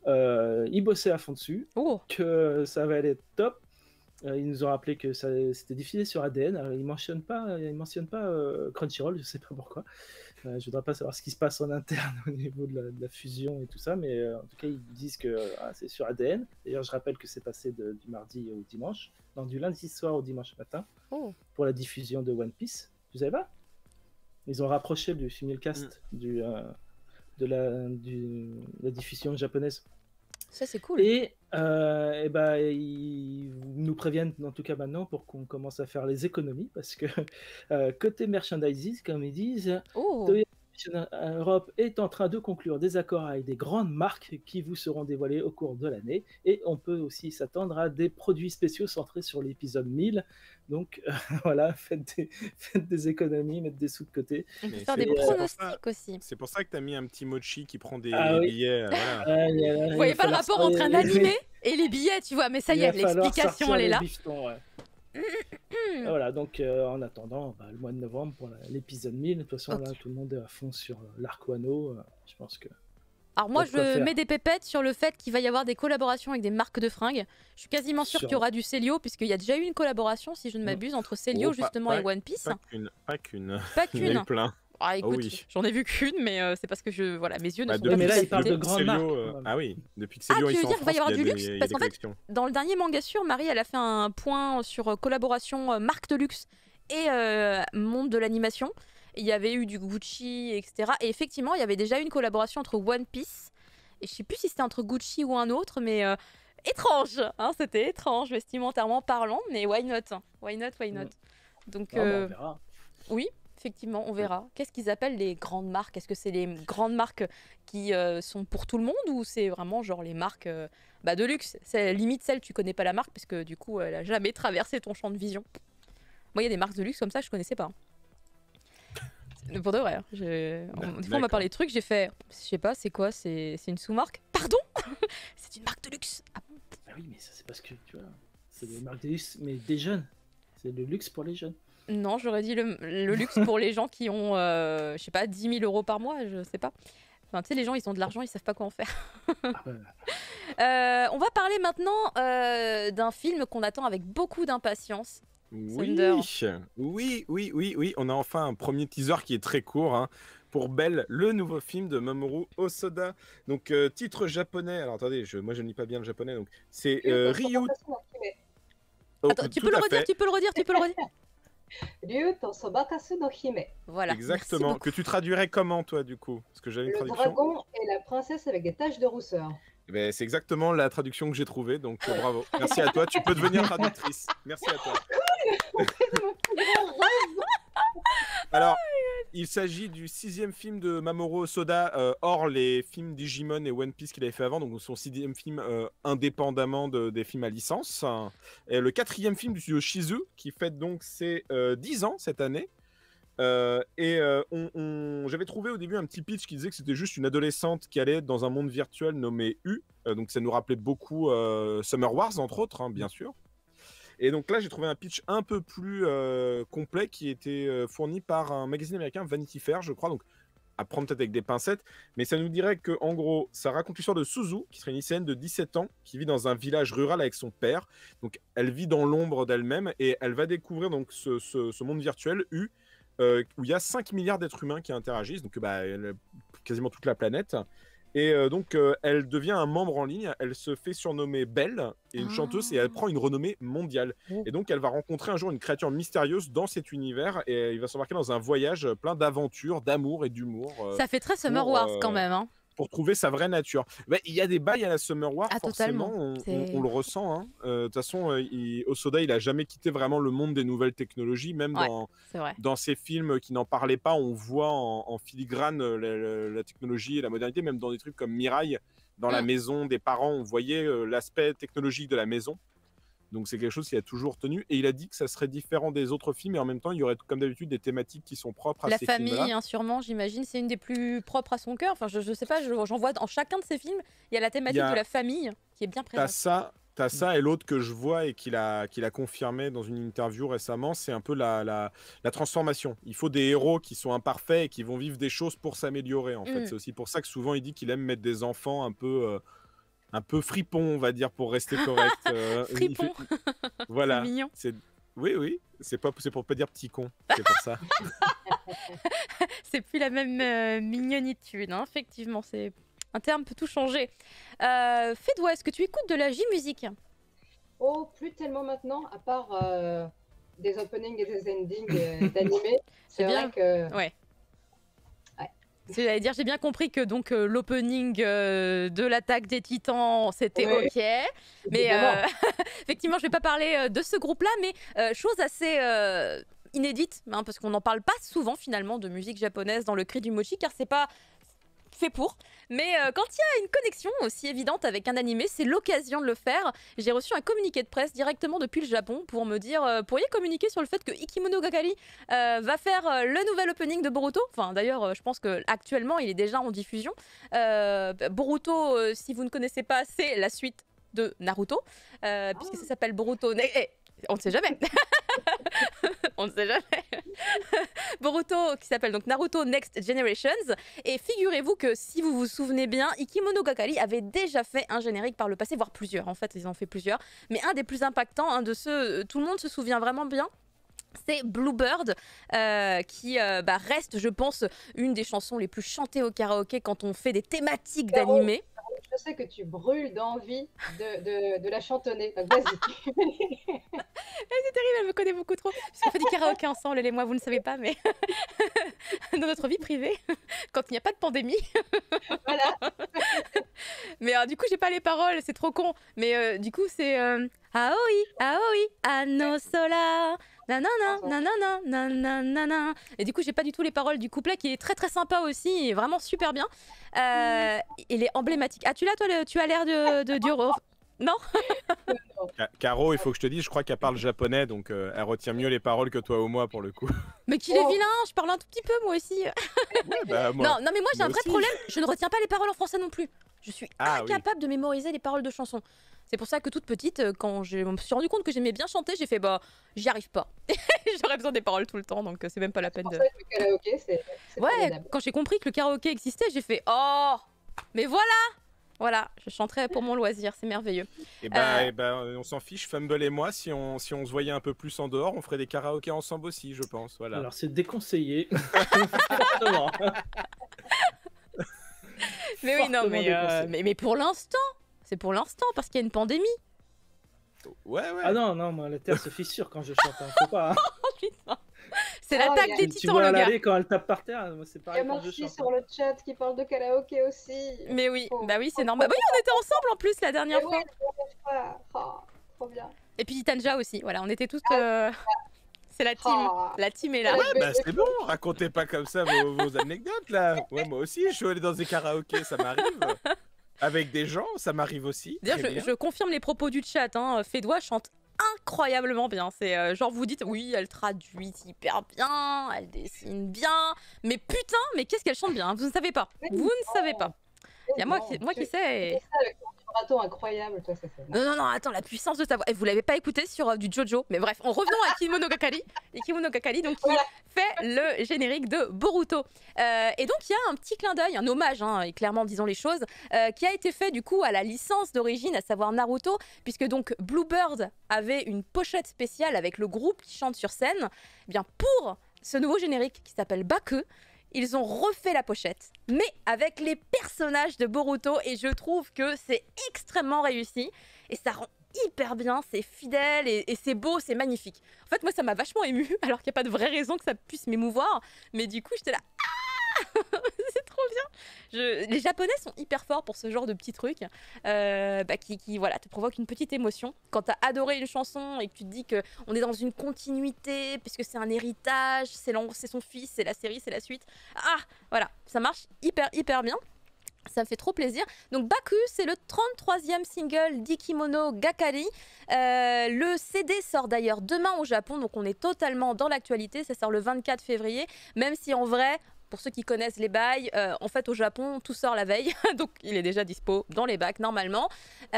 ils bossaient à fond dessus, que ça va aller top. Ils nous ont rappelé que c'était diffusé sur ADN. Alors, ils mentionnent pas Crunchyroll, je sais pas pourquoi. Je voudrais pas savoir ce qui se passe en interne au niveau de la fusion et tout ça, mais en tout cas ils disent que c'est sur ADN. D'ailleurs, je rappelle que c'est passé du mardi au dimanche, non, du lundi soir au dimanche matin, pour la diffusion de One Piece. Vous savez pas? Ils ont rapproché le simulcast de la diffusion japonaise. Ça, c'est cool. Et ils nous préviennent, en tout cas maintenant, pour qu'on commence à faire les économies, parce que côté merchandising, comme ils disent, Toei Europe est en train de conclure des accords avec des grandes marques qui vous seront dévoilées au cours de l'année. Et on peut aussi s'attendre à des produits spéciaux centrés sur l'épisode 1000. Donc voilà, faites des économies, mettez des sous de côté. On peut faire des pronostics aussi. C'est pour ça que tu as mis un petit mochi qui prend des billets. Vous voyez pas le rapport entre un animé et les billets, tu vois, mais ça y est, l'explication elle est là. Voilà, donc en attendant le mois de novembre pour l'épisode 1000, de toute façon là tout le monde est à fond sur l'arc Wano, je pense que... Alors moi je mets des pépettes sur le fait qu'il va y avoir des collaborations avec des marques de fringues. Je suis quasiment sûre qu'il y aura du Celio, puisqu'il y a déjà eu une collaboration, si je ne m'abuse, entre Celio justement et One Piece. Pas qu'une. Plein. Ah écoute, j'en ai vu qu'une, mais c'est parce que mes yeux ne sont pas... Mais là, il parle de grandes marques. Ah oui, depuis que Celio ils sont en France, il va y avoir du luxe, parce qu'en fait, dans le dernier manga sur, Marie, elle a fait un point sur collaboration marque de luxe et monde de l'animation. Il y avait eu du Gucci, etc. Et effectivement, il y avait déjà eu une collaboration entre One Piece, et je sais plus si c'était entre Gucci ou un autre, mais étrange, hein, c'était étrange, vestimentairement parlant, mais why not? Why not? Donc, on verra. Oui. Effectivement, on verra. Qu'est-ce qu'ils appellent les grandes marques? Est-ce que c'est les grandes marques qui sont pour tout le monde ou c'est vraiment genre les marques de luxe? C'est limite celle tu connais pas la marque parce que du coup elle a jamais traversé ton champ de vision. Moi il y a des marques de luxe comme ça je connaissais pas. Pour de vrai. Hein. Des fois on m'a parlé de trucs, j'ai fait, je sais pas, c'est quoi? C'est une sous-marque? Pardon? C'est une marque de luxe. Ah bon? Ah oui, mais ça c'est parce que tu vois, c'est des marques de luxe, mais des jeunes. C'est le luxe pour les jeunes. Non, j'aurais dit le luxe pour les gens qui ont, je sais pas, 10 000 € par mois, je sais pas. Enfin, tu sais, les gens, ils ont de l'argent, ils savent pas quoi en faire. On va parler maintenant d'un film qu'on attend avec beaucoup d'impatience. Oui, Thunder. oui. On a enfin un premier teaser qui est très court. Hein, pour Belle, le nouveau film de Mamoru Hosoda. Donc, titre japonais. Alors, attendez, moi je ne lis pas bien le japonais. Donc, c'est Ryu. Oh, Attends, tu peux le redire. Ryu to Sobakasu no Hime. Voilà. Exactement. Que tu traduirais comment, toi, du coup? Parce que j'avais une Le traduction. dragon et la princesse avec des taches de rousseur. Eh ben, c'est exactement la traduction que j'ai trouvée, donc bravo. Merci à toi, tu peux devenir traductrice. Merci à toi. Alors, il s'agit du 6e film de Mamoru Hosoda, hors les films Digimon et One Piece qu'il avait fait avant, donc son 6e film indépendamment des films à licence. Et le 4e film du studio Shizu, qui fête donc ses 10 ans cette année. J'avais trouvé au début un petit pitch qui disait que c'était juste une adolescente qui allait dans un monde virtuel nommé U, donc ça nous rappelait beaucoup Summer Wars entre autres, hein, bien sûr. Et donc là j'ai trouvé un pitch un peu plus complet qui était fourni par un magazine américain, Vanity Fair je crois, donc à prendre peut-être avec des pincettes, mais ça nous dirait que en gros ça raconte l'histoire de Suzu, qui serait une lycéenne de 17 ans qui vit dans un village rural avec son père. Donc elle vit dans l'ombre d'elle-même et elle va découvrir donc ce monde virtuel U, où il y a 5 milliards d'êtres humains qui interagissent, donc quasiment toute la planète. Et donc, elle devient un membre en ligne, elle se fait surnommer Belle, et une chanteuse, et elle prend une renommée mondiale. Et donc, elle va rencontrer un jour une créature mystérieuse dans cet univers, et il va s'embarquer dans un voyage plein d'aventures, d'amour et d'humour. Ça fait très Summer Wars quand même, hein. Pour trouver sa vraie nature. Il y a des bails à la Summer Wars, forcément, totalement. on le ressent. Hein. De toute façon, Hosoda, il a jamais quitté vraiment le monde des nouvelles technologies, même dans ses films qui n'en parlaient pas, on voit en filigrane la technologie et la modernité, même dans des trucs comme Mirai, dans la maison des parents, on voyait l'aspect technologique de la maison. Donc c'est quelque chose qu'il a toujours tenu, et il a dit que ça serait différent des autres films, et en même temps il y aurait comme d'habitude des thématiques qui sont propres à ces films-là. La famille, hein, sûrement, j'imagine, c'est une des plus propres à son cœur. Enfin, je sais pas, j'en vois dans chacun de ses films, il y a la thématique de la famille qui est bien présente. T'as ça, et l'autre que je vois et qu'il a confirmé dans une interview récemment, c'est un peu la transformation. Il faut des héros qui sont imparfaits et qui vont vivre des choses pour s'améliorer, en fait. C'est aussi pour ça que souvent il dit qu'il aime mettre des enfants un peu fripon, on va dire, pour rester correct. Fripon. Voilà. C'est mignon. Oui. C'est pour pas dire petit con. C'est pour ça. C'est plus la même mignonitude, hein. Effectivement, c'est un terme peut tout changer. Fédois, est-ce que tu écoutes de la J-musique? Oh, plus tellement maintenant, à part des openings et des endings d'animés. C'est vrai que... Ouais. C'est-à-dire, j'ai bien compris que donc l'opening de l'attaque des Titans, c'était ok. Mais effectivement, je vais pas parler de ce groupe-là, mais chose assez inédite, hein, parce qu'on n'en parle pas souvent finalement de musique japonaise dans le cri du mochi, car c'est pas fait pour. Mais quand il y a une connexion aussi évidente avec un animé, c'est l'occasion de le faire. J'ai reçu un communiqué de presse directement depuis le Japon pour me dire pourriez communiquer sur le fait que Ikimonogakari va faire le nouvel opening de Boruto. Enfin d'ailleurs je pense que actuellement il est déjà en diffusion. Boruto, si vous ne connaissez pas, c'est la suite de Naruto, puisque ça s'appelle Boruto. On ne sait jamais. On ne sait jamais. Boruto, qui s'appelle donc Naruto Next Generations. Et figurez-vous que si vous vous souvenez bien, Ikimonogakari avait déjà fait un générique par le passé, voire plusieurs. En fait, ils en ont fait plusieurs. Mais un des plus impactants, un de ceux, tout le monde se souvient vraiment bien, c'est Bluebird, qui reste, je pense, une des chansons les plus chantées au karaoké quand on fait des thématiques d'animé. Je sais que tu brûles d'envie de la chantonner. Donc vas-y. C'est terrible, elle me connaît beaucoup trop. Puisqu'on fait du karaoké ensemble, elle et moi, vous ne savez pas, mais dans notre vie privée, quand il n'y a pas de pandémie. Voilà. Mais du coup, j'ai pas les paroles, c'est trop con. Mais du coup, c'est Aoi, Ano Sola. Nanana, nanana, nanana. Et du coup, j'ai pas du tout les paroles du couplet qui est très très sympa aussi, et vraiment super bien. Il est emblématique. Ah, tu l'as, toi, tu as l'air de dur. Non. Caro, il faut que je te dise, je crois qu'elle parle japonais, donc elle retient mieux les paroles que toi ou moi pour le coup. Mais qu'il est vilain, je parle un tout petit peu moi aussi. Ouais, bah, moi, non, mais moi j'ai un vrai aussi. problème, je ne retiens pas les paroles en français non plus. Je suis Ah, incapable de mémoriser les paroles de chansons. C'est pour ça que toute petite, quand je me suis rendu compte que j'aimais bien chanter, j'ai fait bah j'y arrive pas. J'aurais besoin des paroles tout le temps, donc c'est même pas la peine de. C'est pour ça que le karaoké, c'est Ouais, formidable. quand j'ai compris que le karaoké existait, j'ai fait oh, mais voilà, je chanterai pour mon loisir, c'est merveilleux. Et bah, on s'en fiche, Fumble et moi, si on se voyait un peu plus en dehors, on ferait des karaokés ensemble aussi, je pense. Voilà. Alors c'est déconseillé. Fortement. Mais oui, non, Fortement déconseillé. mais pour l'instant, c'est pour l'instant parce qu'il y a une pandémie. Ouais. Ah non, moi la terre se fissure quand je chante. Hein. Faut pas. Hein. Oh putain, c'est Oh, l'attaque il y a- des Tu titans, vois le à gars. l'aller quand elle tape par terre, moi c'est Il y a pareil quand je Marchi chante. sur le chat qui parle de karaoké aussi. Mais oui, Oh. bah oui, c'est normal. Bah oui, on était ensemble en plus la dernière Et fois. ouais, la dernière fois. Oh, trop bien. Et puis Tanja aussi, voilà, on était tous. C'est la team. Oh. La team est là. Ouais, bah c'est bon, racontez pas comme ça vos anecdotes là. Ouais, moi aussi, je suis allé dans des karaokés, ça m'arrive. Avec des gens, ça m'arrive aussi. D'ailleurs, très bien. je confirme les propos du chat. Hein. Fédois chante incroyablement bien. C'est genre vous dites oui, elle traduit hyper bien, elle dessine bien, mais putain, mais qu'est-ce qu'elle chante bien. Vous ne savez pas. Vous ne savez pas. Il y a moi qui sais. C'est ça, le vibrato incroyable, toi, ça fait. Non, attends, la puissance de ta voix. Et vous l'avez pas écouté sur du Jojo. Mais bref, revenons à Kimono Gakari. Et Kimono Gakari, donc, qui Voilà. fait le générique de Boruto. Et donc, il y a un petit clin d'œil, un hommage, hein, et clairement, disons les choses, qui a été fait du coup à la licence d'origine, à savoir Naruto, puisque donc Bluebird avait une pochette spéciale avec le groupe qui chante sur scène. Eh bien, pour ce nouveau générique qui s'appelle Baku, ils ont refait la pochette, mais avec les personnages de Boruto, et je trouve que c'est extrêmement réussi, et ça rend hyper bien, c'est fidèle, et c'est beau, c'est magnifique. En fait, moi, ça m'a vachement émue, alors qu'il n'y a pas de vraie raison que ça puisse m'émouvoir, mais du coup, j'étais là, c'est trop bien. Les Japonais sont hyper forts pour ce genre de petits trucs qui voilà, te provoquent une petite émotion. Quand tu as adoré une chanson et que tu te dis qu'on est dans une continuité, puisque c'est un héritage, c'est son fils, c'est la série, c'est la suite. Ah, voilà, ça marche hyper bien. Ça me fait trop plaisir. Donc Baku, c'est le 33e single d'Ikimono Gakari. Le CD sort d'ailleurs demain au Japon, donc on est totalement dans l'actualité. Ça sort le 24 février, même si en vrai... Pour ceux qui connaissent les bails, en fait au Japon tout sort la veille, donc il est déjà dispo dans les bacs normalement.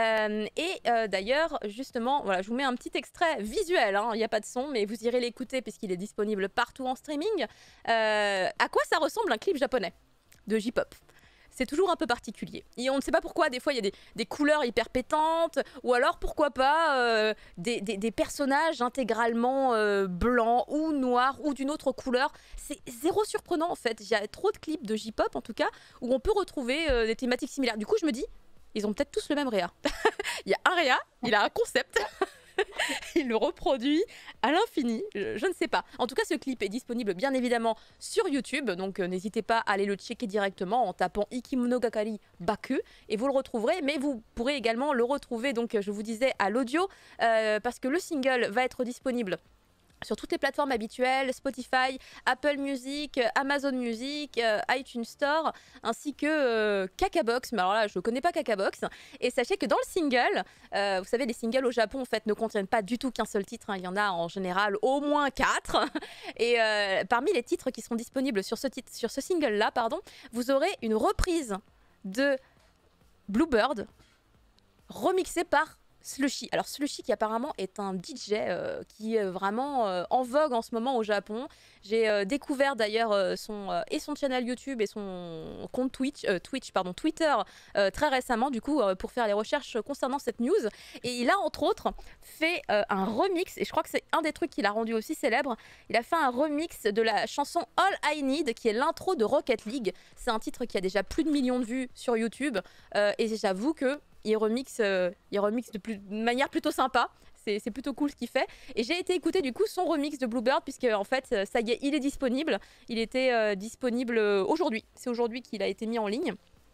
D'ailleurs justement, voilà, je vous mets un petit extrait visuel, il n'y a pas de son, mais vous irez l'écouter puisqu'il est disponible partout en streaming. À quoi ça ressemble un clip japonais de J-pop? C'est toujours un peu particulier. Et on ne sait pas pourquoi, des fois il y a des couleurs hyper pétantes, ou alors pourquoi pas des personnages intégralement blancs ou noirs ou d'une autre couleur. C'est zéro surprenant en fait. Il y a trop de clips de J-pop en tout cas, où on peut retrouver des thématiques similaires. Du coup je me dis, ils ont peut-être tous le même réa. Il y a un réa, il a un concept. Il le reproduit à l'infini, je ne sais pas. En tout cas, ce clip est disponible bien évidemment sur YouTube, donc n'hésitez pas à aller le checker directement en tapant Ikimono Gakari Baku et vous le retrouverez, mais vous pourrez également le retrouver, donc je vous disais, à l'audio, parce que le single va être disponible sur toutes les plateformes habituelles, Spotify, Apple Music, Amazon Music, iTunes Store, ainsi que Kakabox. Mais alors là, je ne connais pas Kakabox. Et sachez que dans le single, vous savez, les singles au Japon, en fait, ne contiennent pas du tout qu'un seul titre. Il y en a en général au moins 4. Et parmi les titres qui seront disponibles sur ce single-là, vous aurez une reprise de Bluebird, remixée par Slushy. Alors Slushy qui apparemment est un DJ qui est vraiment en vogue en ce moment au Japon. J'ai découvert d'ailleurs son channel YouTube et son compte Twitter très récemment du coup pour faire les recherches concernant cette news. Et il a entre autres fait un remix, et je crois que c'est un des trucs qui l'a rendu aussi célèbre. Il a fait un remix de la chanson All I Need qui est l'intro de Rocket League. C'est un titre qui a déjà plus de millions de vues sur YouTube et j'avoue que il remixe de manière plutôt sympa. C'est plutôt cool ce qu'il fait. Et j'ai été écouter du coup son remix de Bluebird, puisque en fait, ça y est, il est disponible. Il était disponible aujourd'hui. C'est aujourd'hui qu'il a été mis en ligne.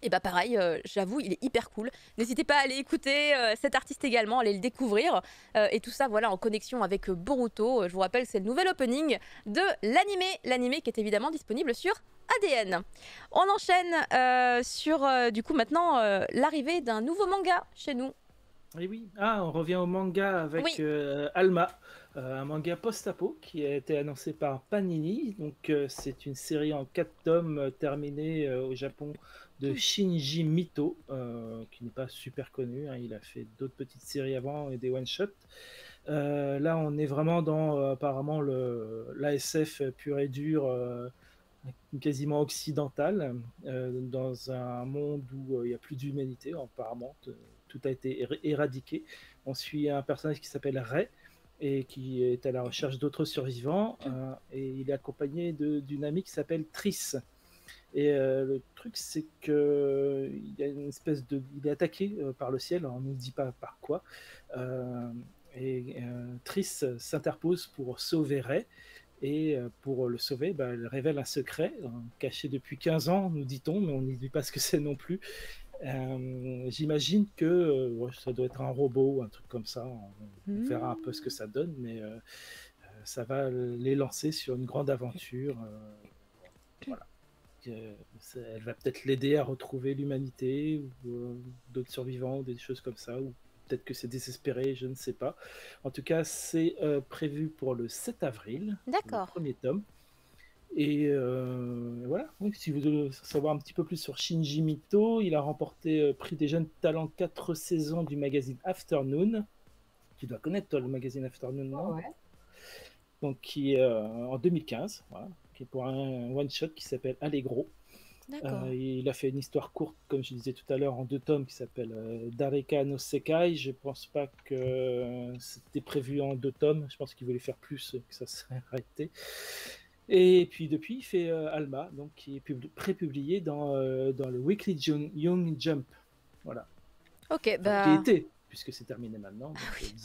Et bah pareil, j'avoue, il est hyper cool. N'hésitez pas à aller écouter cet artiste également, aller le découvrir. Et tout ça, voilà, en connexion avec Boruto. Je vous rappelle, c'est le nouvel opening de l'animé qui est évidemment disponible sur ADN. On enchaîne sur, du coup, maintenant, l'arrivée d'un nouveau manga chez nous. Et oui, on revient au manga avec Alma, un manga post-apo qui a été annoncé par Panini. Donc, c'est une série en 4 tomes terminée au Japon de Shinji Mito, qui n'est pas super connu. Il a fait d'autres petites séries avant et des one-shots. Là, on est vraiment dans apparemment l'ASF pur et dur, quasiment occidental, dans un monde où il n'y a plus d'humanité, apparemment. Tout a été éradiqué. On suit un personnage qui s'appelle Ray et qui est à la recherche d'autres survivants, et il est accompagné d'une amie qui s'appelle Triss. Et le truc, c'est que il y a une espèce de, il est attaqué par le ciel, on ne nous dit pas par quoi, et Triss s'interpose pour sauver Ray. Et pour le sauver, elle révèle un secret caché depuis 15 ans, nous dit-on, mais on ne dit pas ce que c'est non plus. J'imagine que ça doit être un robot ou un truc comme ça. On verra un peu ce que ça donne, mais ça va les lancer sur une grande aventure. Voilà. Elle va peut-être l'aider à retrouver l'humanité ou d'autres survivants, des choses comme ça, ou peut-être que c'est désespéré, je ne sais pas. En tout cas, c'est prévu pour le 7 avril, D'accord. Le premier tome. Et voilà, donc, si vous voulez savoir un petit peu plus sur Shinji Mito, il a remporté prix des jeunes talents 4 saisons du magazine Afternoon. Tu dois connaître, toi, le magazine Afternoon, non? Ouais. Donc, qui est en 2015, voilà, qui est pour un one-shot qui s'appelle Allegro. Il a fait une histoire courte, comme je disais tout à l'heure, en 2 tomes qui s'appelle Dareka no Sekai. Je pense pas que c'était prévu en 2 tomes. Je pense qu'il voulait faire plus, que ça serait arrêté. Et puis depuis, il fait Alma, donc qui est prépublié dans le Weekly Young Jump. Voilà. Ok, Qui était, puisque c'est terminé maintenant.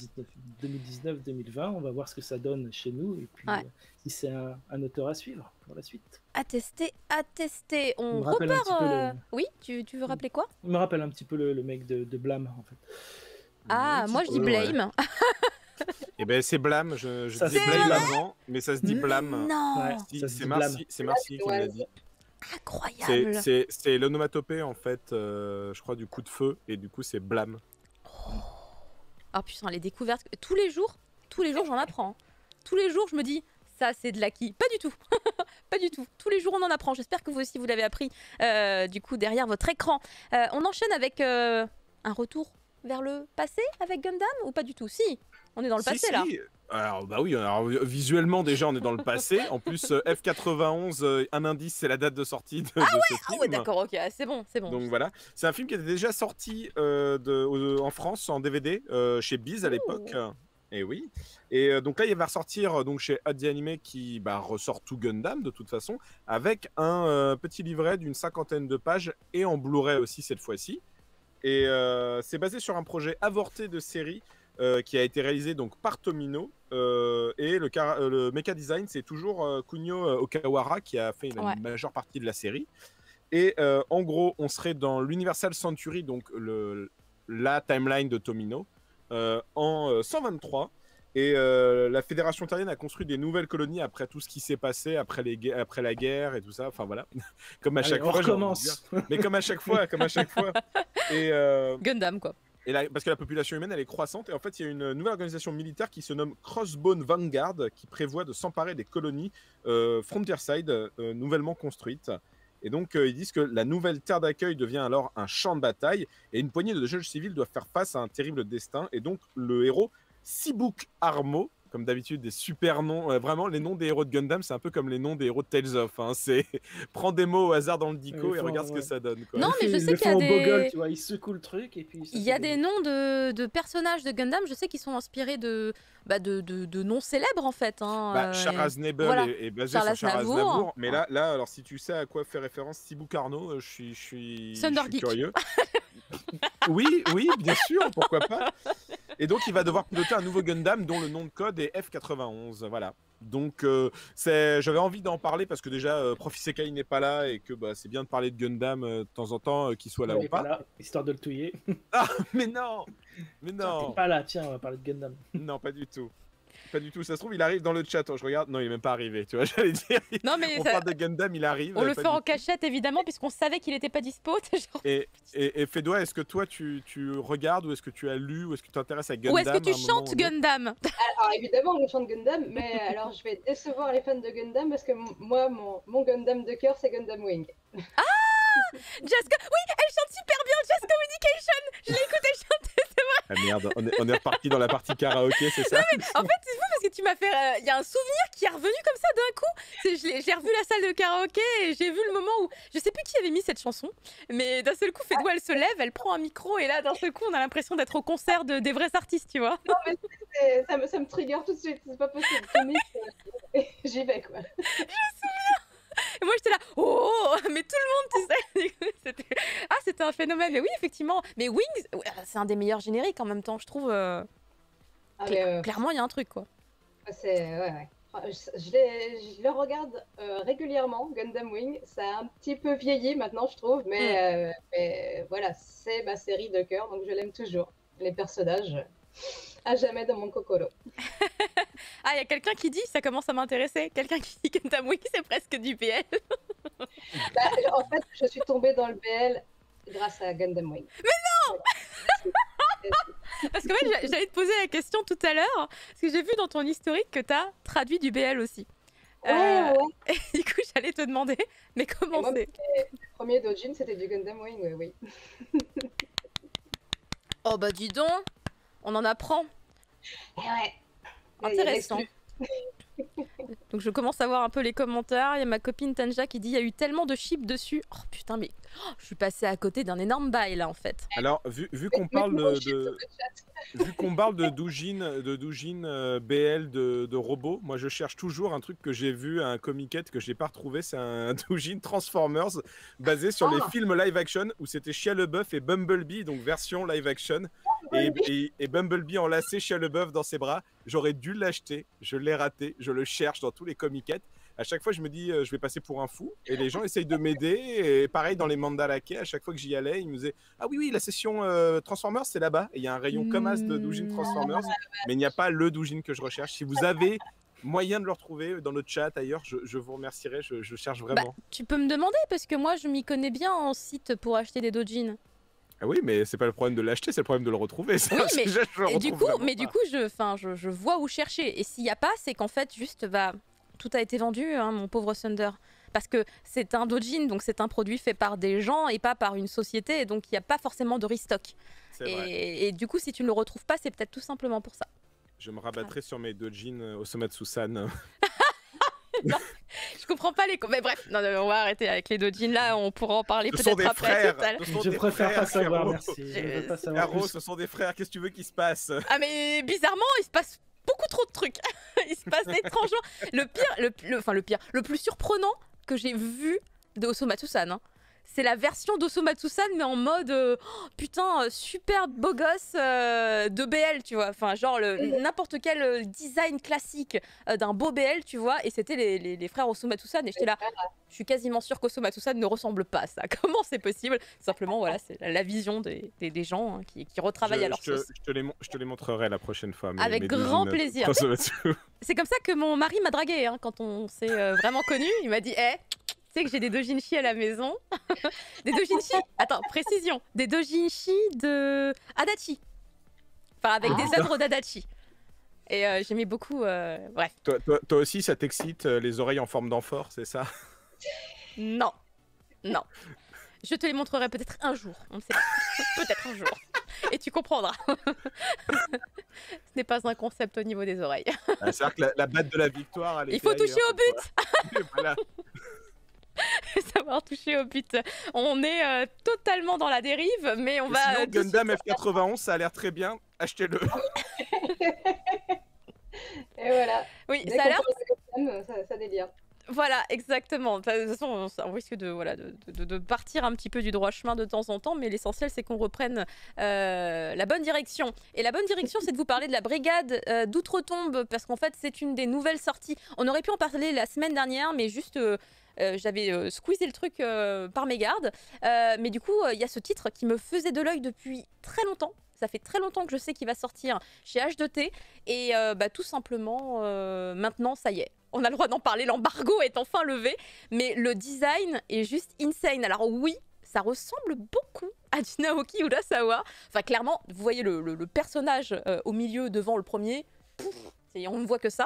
2019-2020, on va voir ce que ça donne chez nous. Et puis, si c'est un auteur à suivre pour la suite. À tester. On repart. Oui, tu veux rappeler quoi? Il me rappelle un petit peu le mec de Blam, en fait. Ah, moi je dis Blame. Et ben c'est Blâme, je disais Blame avant, mais ça se dit Blâme. Non, c'est Marcy qui l'a dit. Incroyable. C'est l'onomatopée en fait, je crois, du coup de feu, et du coup c'est Blâme. Ah putain, les découvertes, tous les jours j'en apprends. Tous les jours je me dis, ça c'est de l'acquis. Pas du tout. Pas du tout. Tous les jours on en apprend. J'espère que vous aussi vous l'avez appris du coup derrière votre écran. On enchaîne avec un retour vers le passé avec Gundam ou pas du tout? Si, on est dans le passé là. Alors bah oui, alors, visuellement déjà on est dans le passé. En plus F91, un indice, c'est la date de sortie de ce film. Ah ouais, d'accord, ok, c'est bon. Donc voilà, c'est un film qui était déjà sorti en France en DVD chez Biz à l'époque. Et oui. Et donc là, il va ressortir donc chez Adi Anime qui ressort tout Gundam de toute façon, avec un petit livret d'une 50aine de pages et en Blu-ray aussi cette fois-ci. Et c'est basé sur un projet avorté de série qui a été réalisé donc par Tomino. Et le mecha design, c'est toujours Kunio Okawara qui a fait une majeure partie de la série. Et en gros, on serait dans l'Universal Century, donc la timeline de Tomino, en 123. Et la Fédération Terrienne a construit des nouvelles colonies après tout ce qui s'est passé, après la guerre et tout ça. Enfin voilà, comme à chaque fois. On recommence. Mais comme à chaque fois. Et Gundam quoi. Et là, parce que la population humaine elle est croissante, et en fait il y a une nouvelle organisation militaire qui se nomme Crossbone Vanguard qui prévoit de s'emparer des colonies Frontierside nouvellement construites. Et donc ils disent que la nouvelle terre d'accueil devient alors un champ de bataille et une poignée de jeunes civils doivent faire face à un terrible destin. Et donc le héros Seabook Armo, comme d'habitude des super noms, vraiment les noms des héros de Gundam c'est un peu comme les noms des héros de Tales of, hein. C'est prends des mots au hasard dans le dico et regarde ce que ça donne quoi. Non mais je sais qu'il y a des... tu vois, il secoue le truc et puis il y a des noms de personnages de Gundam, je sais qu'ils sont inspirés de noms célèbres en fait, hein. Char Aznable est basé sur Char Aznavour, mais là alors si tu sais à quoi fait référence Seabook Arno, je suis curieux. oui, bien sûr, pourquoi pas. Et donc il va devoir piloter un nouveau Gundam dont le nom de code est F91, voilà. Donc j'avais envie d'en parler parce que déjà Prof Isekai n'est pas là et que c'est bien de parler de Gundam de temps en temps, qu'il soit là ou pas. Là, histoire de le touiller. Ah mais non. Mais non. T'es pas là, tiens, on va parler de Gundam. Non, pas du tout. Pas du tout, ça se trouve il arrive dans le chat, je regarde, non il est même pas arrivé, tu vois, j'allais dire, Non, mais on parle de Gundam, il arrive. On le fait en cachette évidemment puisqu'on savait qu'il était pas dispo. Genre... Et Fédois, est-ce que toi tu regardes ou est-ce que tu as lu ou est-ce que tu t'intéresses à Gundam? Ou est-ce que tu chantes Gundam? Alors évidemment on chante Gundam, mais alors je vais décevoir les fans de Gundam parce que moi mon Gundam de cœur c'est Gundam Wing. Ah Just oui, elle chante super bien, Just Communication. Je l'ai écouté chanter, c'est vrai. Ah merde, on est reparti dans la partie karaoké, c'est ça? Non, mais en fait, c'est fou parce que tu m'as fait. Il y a un souvenir qui est revenu comme ça d'un coup. J'ai revu la salle de karaoké et j'ai vu le moment où. Je sais plus qui avait mis cette chanson, mais d'un seul coup, Fédois, elle se lève, elle prend un micro et là, d'un seul coup, on a l'impression d'être au concert des vrais artistes, tu vois. Non, mais ça me trigger tout de suite, c'est pas possible. J'y vais quoi. Je me souviens. Et moi j'étais là, oh, mais tout le monde, tu sais. C'était un phénomène. Mais oui, effectivement. Mais Wings, c'est un des meilleurs génériques en même temps, je trouve. Clairement, il y a un truc, quoi. Ouais. Je le regarde régulièrement, Gundam Wing. Ça a un petit peu vieilli maintenant, je trouve. Mais voilà, c'est ma série de cœur, donc je l'aime toujours. Les personnages, à jamais dans mon kokoro. Ah, il y a quelqu'un qui dit, ça commence à m'intéresser. Quelqu'un qui dit Gundam Wing, c'est presque du BL. En fait, je suis tombée dans le BL grâce à Gundam Wing. Mais non. Parce qu'en fait, j'allais te poser la question tout à l'heure, parce que j'ai vu dans ton historique que tu as traduit du BL aussi. Ouais. Et du coup, j'allais te demander, mais comment c'est? Le premier Dojin, c'était du Gundam Wing, oui. Oh bah dis donc, on en apprend. Ouais. Intéressant. Donc je commence à voir un peu les commentaires. Il y a ma copine Tanja qui dit il y a eu tellement de chips dessus. Oh putain, mais je suis passée à côté d'un énorme bail là en fait. Alors vu qu'on parle vu qu'on parle de doujin BL de robots, moi je cherche toujours un truc que j'ai vu, un comiquette que j'ai pas retrouvé, c'est un doujin Transformers basé sur les films live action où c'était Shia LaBeouf et Bumblebee, donc version live action, et Bumblebee enlacé Shia LaBeouf dans ses bras. J'aurais dû l'acheter, je l'ai raté, je le cherche dans tous les comiquettes. À chaque fois, je me dis, je vais passer pour un fou. Et les gens essayent de m'aider. Et pareil, dans les mandalakés, à chaque fois que j'y allais, ils me disaient, ah oui, la session Transformers, c'est là-bas. Et il y a un rayon comme as de doujin Transformers. Mais il n'y a pas le doujin que je recherche. Si vous avez moyen de le retrouver dans notre chat ailleurs, je vous remercierai. Je cherche vraiment. Tu peux me demander, parce que moi, je m'y connais bien en site pour acheter des doujins. Ah oui, mais c'est pas le problème de l'acheter, c'est le problème de le retrouver. Oui, mais du coup, je vois où chercher. Et s'il n'y a pas, c'est qu'en fait, juste, tout a été vendu, hein, mon pauvre Thunder. Parce que c'est un doujin, donc c'est un produit fait par des gens et pas par une société. Et donc, il n'y a pas forcément de restock. Et du coup, si tu ne le retrouves pas, c'est peut-être tout simplement pour ça. Je me rabattrai sur mes doujins Osomatsu-san. Non, je comprends pas les... Mais bref, non, on va arrêter avec les doujins là, on pourra en parler peut-être après. Je préfère pas savoir, merci. Ce sont des frères, qu'est-ce que tu veux qu'il se passe? Ah mais bizarrement, il se passe beaucoup trop de trucs. Il se passe étrangement. Le plus surprenant que j'ai vu de Osomatsu-san, hein, c'est la version d'Osomatsu-san mais en mode putain super beau gosse de BL, tu vois, enfin genre n'importe quel design classique d'un beau BL, tu vois, et c'était les frères Osomatsu-san et j'étais là, je suis quasiment sûre qu'Osomatsu-san ne ressemble pas à ça. Comment c'est possible? Simplement voilà, c'est la vision des gens hein, qui retravaillent à leur sauce. Je te les montrerai la prochaine fois. Avec grand plaisir. C'est comme ça que mon mari m'a dragué hein, quand on s'est vraiment connus, il m'a dit tu sais que j'ai des dojinshi à la maison. Des dojinshi, attends, précision. Des dojinshi de Adachi. Enfin, avec des œuvres d'Adachi. Et j'aimais beaucoup, bref. Toi aussi, ça t'excite les oreilles en forme d'amphore, c'est ça? Non. Je te les montrerai peut-être un jour. On ne sait pas. Peut-être un jour. Et tu comprendras. Ce n'est pas un concept au niveau des oreilles. C'est-à-dire que la batte de la victoire... Il faut toucher au but. Voilà. Savoir toucher au but. On est totalement dans la dérive, mais on va... Sinon, Gundam F91, ça a l'air très bien. Achetez-le. Et voilà. Oui, ça a l'air... Ça délire. Voilà, exactement. De toute façon, on risque de partir un petit peu du droit chemin de temps en temps, mais l'essentiel, c'est qu'on reprenne la bonne direction. Et la bonne direction, c'est de vous parler de la brigade d'Outre-Tombe, parce qu'en fait, c'est une des nouvelles sorties. On aurait pu en parler la semaine dernière, mais juste... j'avais squeezé le truc par mégarde. Mais du coup, il y a ce titre qui me faisait de l'œil depuis très longtemps. Ça fait très longtemps que je sais qu'il va sortir chez H2T. Et tout simplement, maintenant, ça y est. On a le droit d'en parler, l'embargo est enfin levé, mais le design est juste insane. Alors oui, ça ressemble beaucoup à du Naoki Urasawa. Enfin clairement, vous voyez le personnage au milieu devant le premier, on ne voit que ça.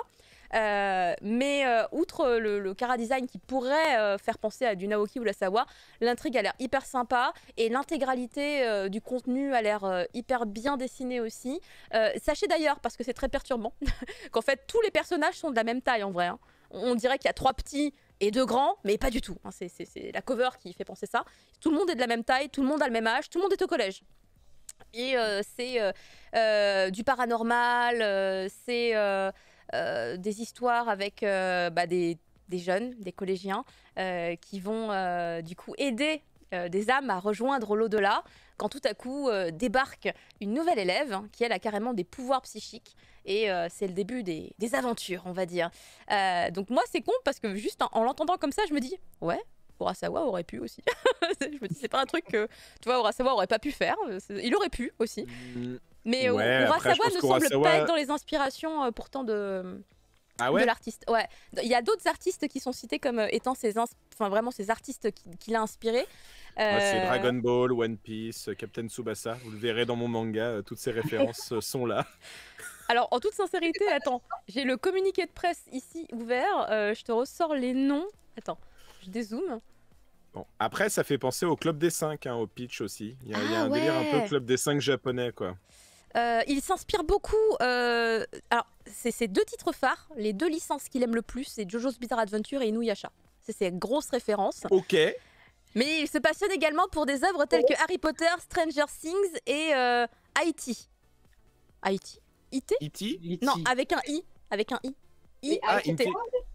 Mais outre le chara-design qui pourrait faire penser à du Naoki Urasawa, l'intrigue a l'air hyper sympa et l'intégralité du contenu a l'air hyper bien dessinée aussi. Sachez d'ailleurs, parce que c'est très perturbant, qu'en fait tous les personnages sont de la même taille en vrai. Hein. On dirait qu'il y a 3 petits et 2 grands, mais pas du tout. Hein. C'est la cover qui fait penser ça. Tout le monde est de la même taille, tout le monde a le même âge, tout le monde est au collège. Et c'est du paranormal, c'est... des histoires avec des jeunes, des collégiens qui vont du coup aider des âmes à rejoindre l'au-delà quand tout à coup débarque une nouvelle élève qui elle a carrément des pouvoirs psychiques et c'est le début des aventures on va dire. Donc moi c'est con parce que juste en l'entendant comme ça je me dis ouais Urasawa aurait pu aussi. Je me dis c'est pas un truc que tu vois Urasawa aurait pas pu faire, il aurait pu aussi. Mais Ouais, après, je Urasawa pense ne semble qu'Urasawa- pas être dans les inspirations pourtant de l'artiste. Ouais. Il y a d'autres artistes qui sont cités comme étant vraiment ces artistes qui l'a inspiré. Ouais, c'est Dragon Ball, One Piece, Captain Tsubasa. Vous le verrez dans mon manga, toutes ces références sont là. Alors, en toute sincérité, attends, j'ai le communiqué de presse ici ouvert. Je te ressors les noms. Attends, je dézoome. Bon. Après, ça fait penser au Club des 5, au pitch aussi. Il y a un délire un peu ouais. Club des 5 japonais, quoi. Il s'inspire beaucoup. Alors, c'est 2 titres phares. Les 2 licences qu'il aime le plus, c'est JoJo's Bizarre Adventure et Inuyasha. C'est ses grosses références. Ok. Mais il se passionne également pour des œuvres telles que Harry Potter, Stranger Things et Haïti. Haïti IT E.T. Non, avec un I. Avec un I. I. E.T.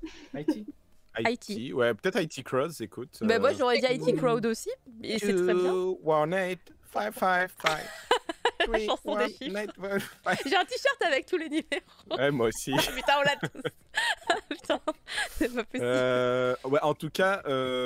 Haïti. Ouais, peut-être IT Cross, écoute. Bah, moi, j'aurais dit IT Crowd aussi. Et c'est très bien. 218 555. La chanson des chiffres. J'ai un t-shirt avec tous les numéros. Ouais, moi aussi. Putain, on l'a tous. Putain, c'est pas possible. Ouais, en tout cas,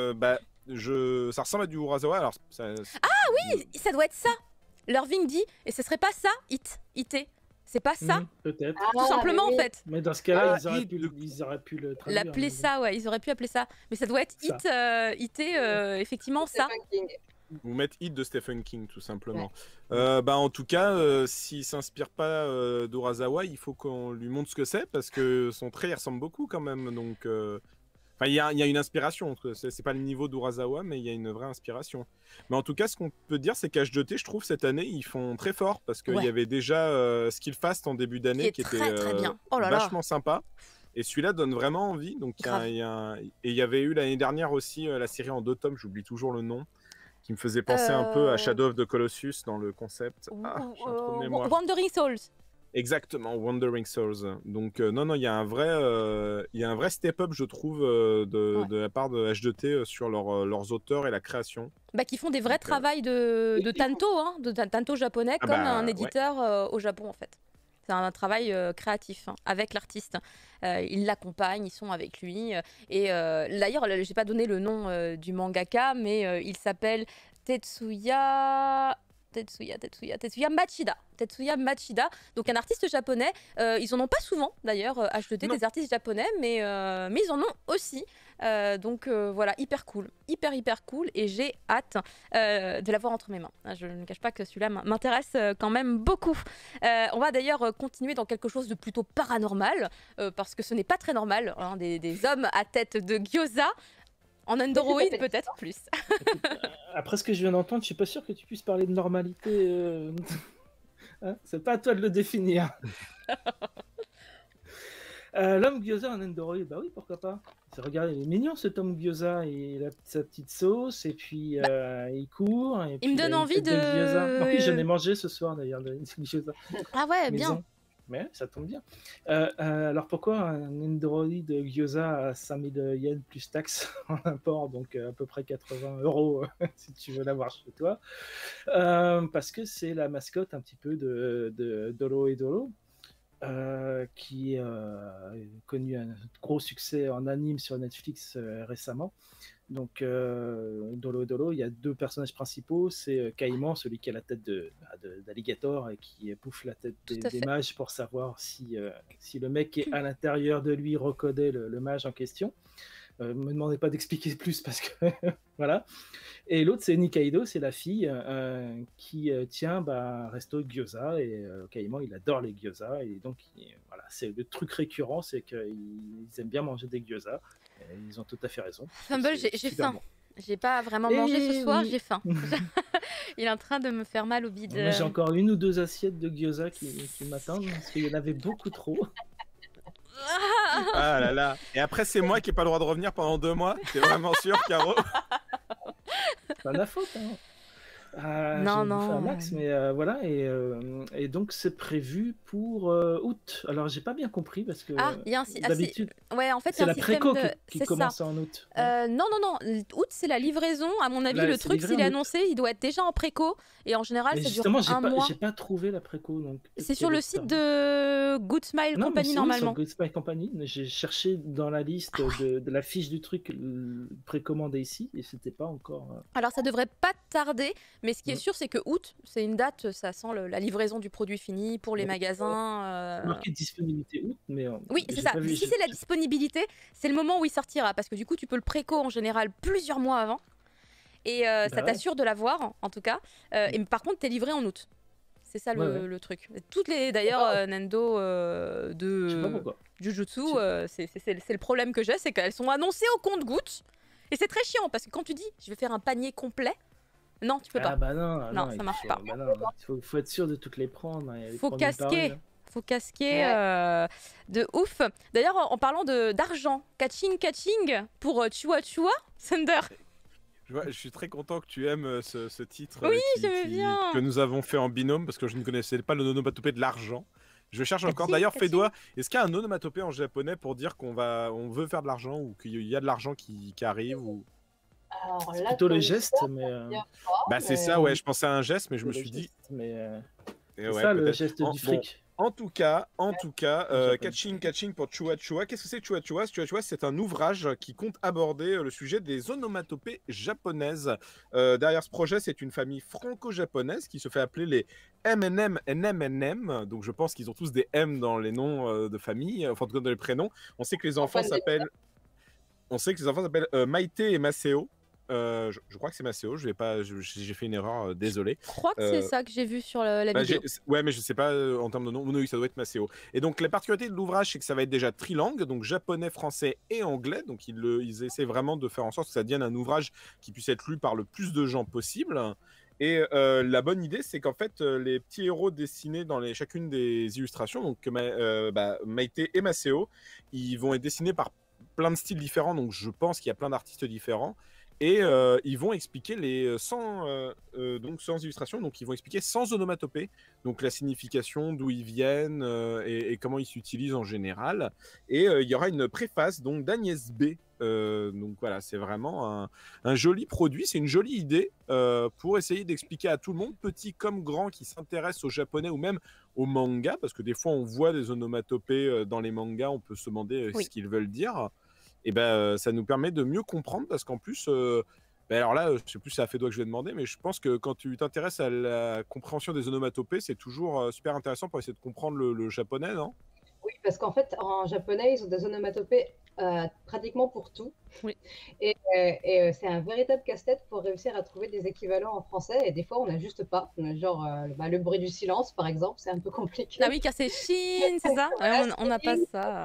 ça ressemble à du Urasawa. Alors, Oui, ça doit être ça. Irving dit, et ce serait pas ça, IT. C'est pas ça, Peut-être. tout simplement oui. en fait. Mais dans ce cas-là, Ah, ils auraient pu le traduire. L'appeler ça, ouais, ils auraient pu appeler ça. Mais ça doit être IT, effectivement ça. Stephen King. vous mettre Hit de Stephen King, tout simplement. En tout cas, s'il s'inspire pas d'Urasawa, il faut qu'on lui montre ce que c'est, parce que son trait il ressemble beaucoup quand même. Donc, il y a une inspiration. C'est pas le niveau d'Urasawa, mais il y a une vraie inspiration. Mais en tout cas, ce qu'on peut dire, c'est qu'H2T, je trouve, cette année, ils font très fort, parce qu'il y avait déjà Skillfast en début d'année qui était très bien. Oh là là. vachement sympa. Et celui-là donne vraiment envie. Donc, et il y avait eu l'année dernière aussi la série en 2 tomes, j'oublie toujours le nom, qui me faisait penser un peu à Shadow of the Colossus dans le concept. J'ai un trou de mémoire. Wandering Souls. Exactement, Wandering Souls. Donc non, il y a un vrai step-up, je trouve, de la part de H2T sur leurs auteurs et la création. Qui font des vrais travails de Tanto, de Tanto japonais, comme un éditeur au Japon en fait. C'est un travail créatif avec l'artiste. Ils l'accompagnent, ils sont avec lui. Et d'ailleurs, je n'ai pas donné le nom du mangaka, mais il s'appelle Tetsuya Machida. Tetsuya Machida, donc un artiste japonais. Ils en ont pas souvent d'ailleurs, H2T, des artistes japonais, mais ils en ont aussi. Donc voilà, hyper cool, hyper cool, et j'ai hâte de l'avoir entre mes mains. Je ne cache pas que celui-là m'intéresse quand même beaucoup. On va d'ailleurs continuer dans quelque chose de plutôt paranormal, parce que ce n'est pas très normal, des hommes à tête de gyoza. En Android, peut-être plus. Après ce que je viens d'entendre, je suis pas sûr que tu puisses parler de normalité. Hein, c'est pas à toi de le définir. L'homme gyoza en Android, bah oui, pourquoi pas. Regardez, il est mignon cet homme gyoza, il a sa petite sauce, et puis il court. Et il me donne envie de... Oui, j'en ai mangé ce soir d'ailleurs, de gyoza. Ah ouais, bien. Mais ça tombe bien. Alors pourquoi un Android Gyoza à 5000 yens plus taxes en import, donc à peu près 80 € si tu veux l'avoir chez toi? Parce que c'est la mascotte un petit peu de Doro et Doro, qui a connu un gros succès en anime sur Netflix récemment. Donc, Dolo Dolo, il y a deux personnages principaux. C'est Caïman, celui qui a la tête d'alligator et qui bouffe la tête des mages pour savoir si le mec qui est à l'intérieur de lui reconnaît le mage en question. Me demandez pas d'expliquer plus parce que voilà. Et l'autre, c'est Nikaido, c'est la fille qui tient un resto gyoza. Et Caïman, il adore les gyoza. Et donc, voilà, c'est le truc récurrent, c'est qu'ils aiment bien manger des gyoza. Et ils ont tout à fait raison. Fumble, j'ai faim. Bon. J'ai pas vraiment mangé ce soir, j'ai faim. Il est en train de me faire mal au bide. J'ai encore une ou deux assiettes de gyoza qui m'attendent parce qu'il y en avait beaucoup trop. Ah là là. Et après, c'est moi qui n'ai pas le droit de revenir pendant 2 mois. T'es vraiment sûr, Caro? C'est pas de la faute, hein. Non. Un max, mais voilà, et donc c'est prévu pour août. Alors j'ai pas bien compris parce que d'habitude, ouais, en fait, c'est la préco qui commence en août. Non, août c'est la livraison. À mon avis, le truc s'il est annoncé, il doit être déjà en préco et en général, ça dure un mois. J'ai pas trouvé la préco, donc. C'est sur le site de Good Smile Company normalement. Sur Good Smile Company, j'ai cherché dans la liste de la fiche du truc précommandé ici et c'était pas encore. Alors ça devrait pas tarder. Mais ce qui est sûr, c'est que août, c'est une date, ça sent la livraison du produit fini pour les magasins. Marqué disponibilité août, mais. Oui, c'est ça. Si c'est la disponibilité, c'est le moment où il sortira. Parce que du coup, tu peux le préco en général plusieurs mois avant. Et ça t'assure de l'avoir, en tout cas. Et par contre, t'es livré en août. C'est ça le truc. Toutes les, d'ailleurs, Nendo de Jujutsu, c'est le problème que j'ai, c'est qu'elles sont annoncées au compte-gouttes. Et c'est très chiant parce que quand tu dis, je vais faire un panier complet. Non, tu peux pas. Non, ça marche pas. Il faut être sûr de toutes les prendre. Faut casquer de ouf. D'ailleurs, en parlant d'argent, catching pour Chua Chua, Thunder. Je suis très content que tu aimes ce titre bien. Que nous avons fait en binôme parce que je ne connaissais pas le onomatopée de l'argent. Je cherche encore. D'ailleurs, Fédois, est-ce qu'il y a un onomatopée en japonais pour dire qu'on veut faire de l'argent ou qu'il y a de l'argent qui arrive ou... C'est plutôt le geste, mais. C'est ça, ouais. Je pensais à un geste, mais je me suis dit. C'est ça le geste du fric. En tout cas, catching pour Chua Chua. Qu'est-ce que c'est Chua Chua? Chua Chua, c'est un ouvrage qui compte aborder le sujet des onomatopées japonaises. Derrière ce projet, c'est une famille franco-japonaise qui se fait appeler les M&M NMNM. Donc je pense qu'ils ont tous des M dans les noms de famille, enfin en tout cas dans les prénoms. On sait que les enfants s'appellent Maïté et Maceo. Je crois que c'est Maceo, j'ai fait une erreur, désolé. Je crois que c'est ça que j'ai vu sur la vidéo. Ouais, mais je sais pas en termes de nom. Oui, ça doit être Maceo. Et donc la particularité de l'ouvrage, c'est que ça va être déjà trilingue, donc japonais, français et anglais. Donc ils essaient vraiment de faire en sorte que ça devienne un ouvrage qui puisse être lu par le plus de gens possible. Et la bonne idée, c'est qu'en fait, les petits héros dessinés dans chacune des illustrations, donc Maïté et Maceo, ils vont être dessinés par plein de styles différents. Donc je pense qu'il y a plein d'artistes différents. Et ils vont expliquer les 100 illustrations, donc ils vont expliquer 100 onomatopées, donc la signification, d'où ils viennent et comment ils s'utilisent en général. Et il y aura une préface donc d'Agnès B. Donc voilà, c'est vraiment un joli produit, c'est une jolie idée pour essayer d'expliquer à tout le monde, petit comme grand, qui s'intéresse au japonais ou même au manga, parce que des fois on voit des onomatopées dans les mangas, on peut se demander ce qu'ils veulent dire. Et ça nous permet de mieux comprendre parce qu'en plus, alors là, je sais plus si ça a fait doigt que je vais demander, mais je pense que quand tu t'intéresses à la compréhension des onomatopées, c'est toujours super intéressant pour essayer de comprendre le japonais, non? Oui, parce qu'en fait, en japonais, ils ont des onomatopées pratiquement pour tout. Oui. Et c'est un véritable casse-tête pour réussir à trouver des équivalents en français. Et des fois, on n'a juste pas. Genre, le bruit du silence, par exemple, c'est un peu compliqué. Ah oui, car c'est Shin, c'est ça? On n'a pas ça.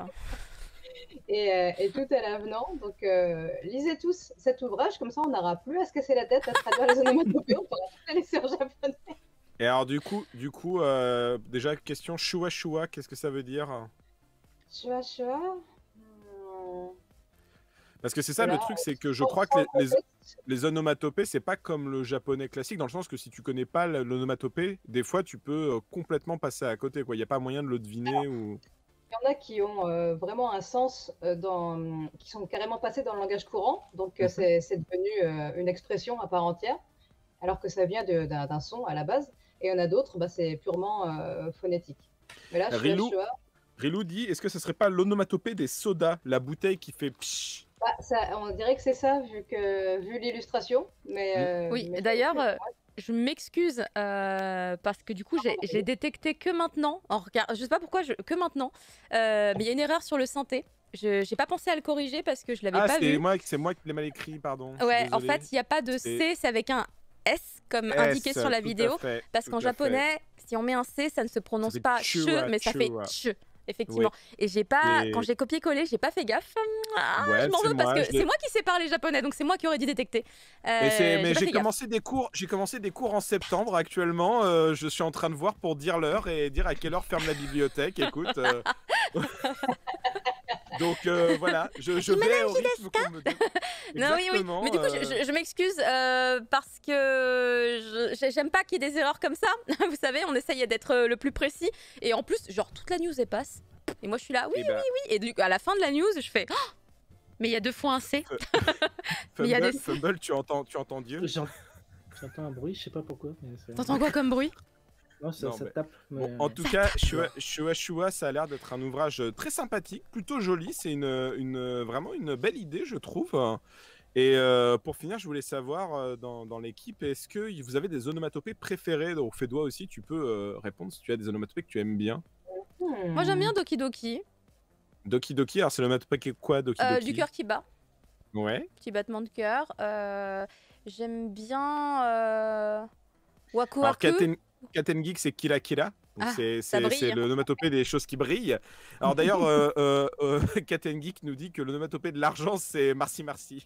Et tout à l'avenant. Donc, lisez tous cet ouvrage, comme ça on n'aura plus à se casser la tête à traduire les onomatopées, on pourra tout laisser en japonais. Et alors du coup déjà question Shua Shua, qu'est-ce que ça veut dire? Shua Shua Parce que c'est ça le truc, c'est que je crois que les onomatopées, c'est pas comme le japonais classique, dans le sens que si tu connais pas l'onomatopée, des fois tu peux complètement passer à côté, quoi. Il n'y a pas moyen de le deviner ou... Il y en a qui ont vraiment un sens, qui sont carrément passés dans le langage courant, donc c'est devenu une expression à part entière, alors que ça vient d'un son à la base, et il y en a d'autres, c'est purement phonétique. Mais là, Rilou dit, est-ce que ce serait pas l'onomatopée des sodas, la bouteille qui fait psh? On dirait que c'est ça, vu l'illustration. Mais, oui, d'ailleurs, je m'excuse parce que du coup, j'ai détecté que maintenant, je sais pas pourquoi, que maintenant, mais il y a une erreur sur le synthé. Je n'ai pas pensé à le corriger parce que je l'avais pas vu. C'est moi qui l'ai mal écrit, pardon. Ouais, en fait, il n'y a pas de C, c'est avec un S comme indiqué sur la vidéo. Parce qu'en japonais, si on met un C, ça ne se prononce pas che, mais ça fait ch. Effectivement. Oui. Et quand j'ai copié-collé, j'ai pas fait gaffe. Je m'en veux parce que c'est moi qui sais parler japonais, donc c'est moi qui aurais dû détecter. Mais j'ai commencé des cours en septembre actuellement. Je suis en train de voir pour dire l'heure et dire à quelle heure ferme la bibliothèque. Écoute. Donc voilà, je vais au rythme qu'on me dit. Non, oui. Mais du coup, je m'excuse parce que j'aime pas qu'il y ait des erreurs comme ça. Vous savez, on essaye d'être le plus précis. Et en plus, genre, toute la news elle passe. Et moi, je suis là, oui. Et à la fin de la news, je fais... Oh, mais il y a 2 fois un C. Fumble, tu entends Dieu? J'entends un bruit, je sais pas pourquoi. T'entends quoi comme bruit? Non, ça tape. Mais... Bon, en tout cas, Shua Shua, ça a l'air d'être un ouvrage très sympathique, plutôt joli. C'est vraiment une belle idée, je trouve. Et pour finir, je voulais savoir dans l'équipe, est-ce que vous avez des onomatopées préférées? Donc, Fédois aussi, tu peux répondre si tu as des onomatopées que tu aimes bien. Moi, j'aime bien Doki Doki. Doki Doki, alors c'est l'onomatopée quoi, Doki Doki? Du cœur qui bat. Ouais. Petit battement de cœur. J'aime bien Waku Waku. Alors, Katen Geek, c'est Kira Kira. C'est l'onomatopée des choses qui brillent. Alors d'ailleurs, Katen Geek nous dit que l'onomatopée de l'argent, c'est Marcy Marcy.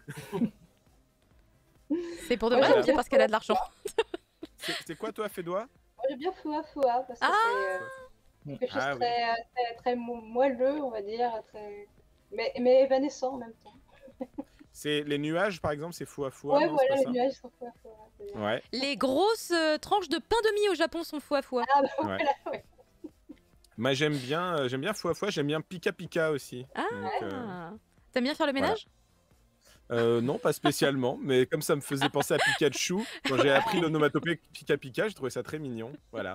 C'est pour de vrai ou parce qu'elle a de l'argent? C'est quoi toi, Fédois? Moi, j'aime bien Fua Fua parce que c'est quelque chose de très moelleux, on va dire, mais évanescent en même temps. C'est les nuages, par exemple, c'est Fua Fua. Ouais, voilà, les nuages sont Fua Fua. Ouais. Les grosses tranches de pain de mie au Japon sont Fua Fua. Ah, bah, voilà, ouais. Moi, j'aime bien Fua Fua, j'aime bien Pika Pika aussi. T'aimes bien faire le ménage? Non, pas spécialement, mais comme ça me faisait penser à Pikachu, quand j'ai appris l'onomatopée Pika Pika, j'ai trouvé ça très mignon. Voilà.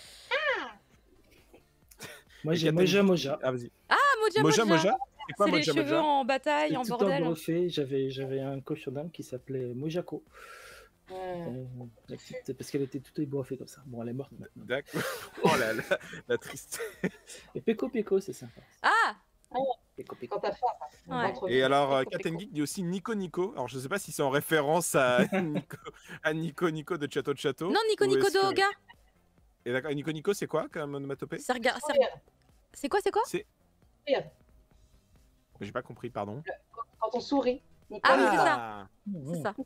Moi, j'ai Moja Moja. Ah, vas-y. Moja Moja. C'est quoi les Moja cheveux Moja? en bataille, en bordel. J'avais un cochon d'âme qui s'appelait Mojako. Parce qu'elle était toute éboiffée comme ça. Bon, elle est morte maintenant. D'accord. Oh la tristesse. Et Peko Peko, c'est sympa. Peko Peko. Quand t'as faim. Et alors, Katen Geek dit aussi Nico Nico. Alors, je sais pas si c'est en référence à Nico Nico de Château de Château. Non, Nico Nico de Oga. Et d'accord, Nico Nico, c'est quoi comme onomatopée? C'est quoi? C'est... J'ai pas compris, pardon. Quand on sourit. Ah oui, c'est ça.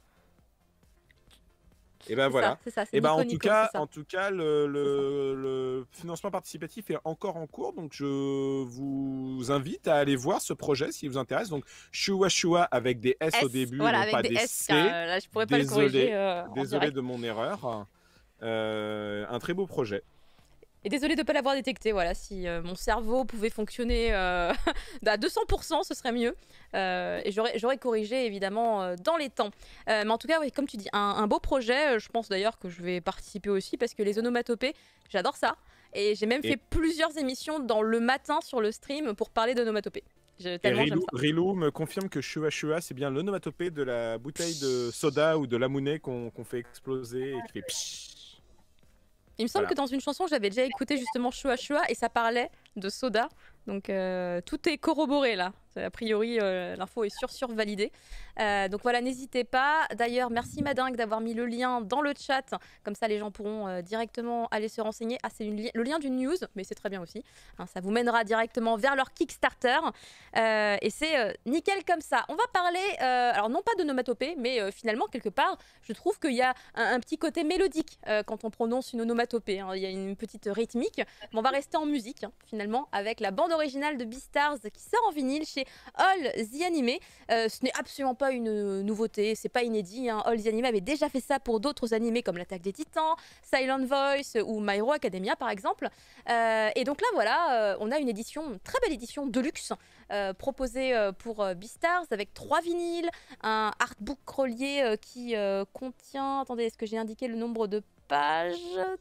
Et ben voilà. Et ben en tout cas, le financement participatif est encore en cours, donc je vous invite à aller voir ce projet si vous intéresse. Donc Shua Shua avec des S au début, voilà, non avec pas des S. C. Là, je pourrais pas le corriger. Désolé de mon erreur. Un très beau projet. Et désolé de ne pas l'avoir détecté, voilà, si mon cerveau pouvait fonctionner à 200%, ce serait mieux. Et j'aurais corrigé, évidemment, dans les temps. Mais en tout cas, oui, comme tu dis, un beau projet. Je pense d'ailleurs que je vais participer aussi, parce que les onomatopées, j'adore ça. Et j'ai même fait plusieurs émissions dans le matin sur le stream pour parler d'onomatopées. Tellement j'aime ça. Rilou me confirme que Shua Shua, c'est bien l'onomatopée de la bouteille de soda ou de lamounet qu'on fait exploser et qui fait pshhh. Il me semble que dans une chanson, j'avais déjà écouté justement Shua Shua et ça parlait de soda. Donc tout est corroboré là. A priori, l'info est survalidée. Donc voilà, n'hésitez pas. D'ailleurs, merci Madingue d'avoir mis le lien dans le chat. Comme ça, les gens pourront directement aller se renseigner. Ah, c'est le lien d'une news, mais c'est très bien aussi. Hein, ça vous mènera directement vers leur Kickstarter. Et c'est nickel comme ça. On va parler, alors non pas d'onomatopée, mais finalement, quelque part, je trouve qu'il y a un petit côté mélodique quand on prononce une onomatopée. Hein. Il y a une petite rythmique. Mais on va rester en musique, hein, finalement, avec la bande originale de Beastars qui sort en vinyle chez chez All the Anime. Ce n'est absolument pas une nouveauté, c'est pas inédit. Hein. All the Anime avait déjà fait ça pour d'autres animés comme l'Attaque des Titans, Silent Voice ou My Hero Academia par exemple. Et donc là voilà, on a une très belle édition de luxe proposée pour Beastars avec 3 vinyles, un artbook relié qui contient... Attendez, est-ce que j'ai indiqué le nombre de pages?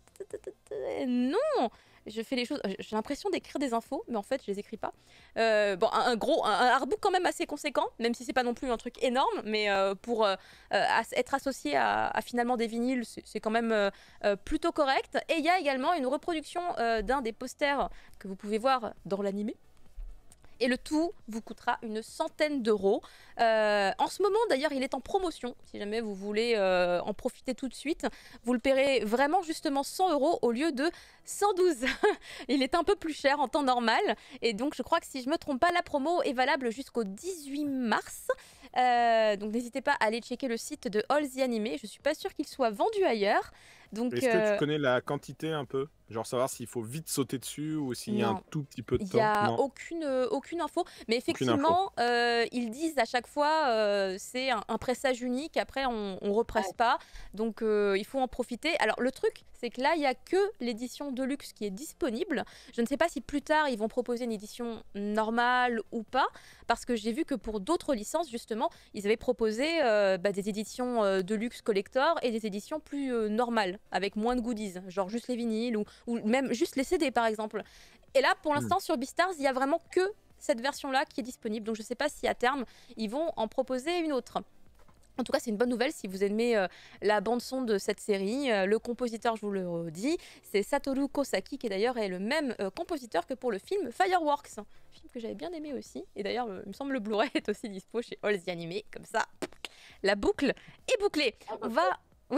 Non, je fais les choses. J'ai l'impression d'écrire des infos, mais en fait, je les écris pas. Bon, un artbook quand même assez conséquent, même si c'est pas non plus un truc énorme, mais pour être associé à finalement des vinyles, c'est quand même plutôt correct. Et il y a également une reproduction d'un des posters que vous pouvez voir dans l'animé. Et le tout vous coûtera une centaine d'euros. En ce moment, d'ailleurs, il est en promotion. Si jamais vous voulez en profiter tout de suite, vous le paierez vraiment justement 100 euros au lieu de 112. Il est un peu plus cher en temps normal. Et donc, je crois que si je ne me trompe pas, la promo est valable jusqu'au 18 mars. Donc, n'hésitez pas à aller checker le site de All the Anime. Je ne suis pas sûre qu'il soit vendu ailleurs. Est-ce que tu connais la quantité un peu? Genre savoir s'il faut vite sauter dessus ou s'il y a un tout petit peu de temps? Il n'y a aucune info. Mais effectivement, ils disent à chaque fois c'est un pressage unique. Après, on ne represse pas. Donc, il faut en profiter. Alors, le truc, c'est que là, il n'y a que l'édition Deluxe qui est disponible. Je ne sais pas si plus tard, ils vont proposer une édition normale ou pas. Parce que j'ai vu que pour d'autres licences, justement, ils avaient proposé des éditions Deluxe Collector et des éditions plus normales, avec moins de goodies. Genre juste les vinyles ou même juste les CD, par exemple. Et là, pour l'instant, sur Beastars, il n'y a vraiment que cette version-là qui est disponible. Donc, je ne sais pas si à terme, ils vont en proposer une autre. En tout cas, c'est une bonne nouvelle si vous aimez la bande-son de cette série. Le compositeur, je vous le redis, c'est Satoru Kosaki, qui d'ailleurs est le même compositeur que pour le film Fireworks. Un film que j'avais bien aimé aussi. Et d'ailleurs, il me semble le Blu-ray est aussi dispo chez All the Anime. Comme ça, la boucle est bouclée. On va... Oui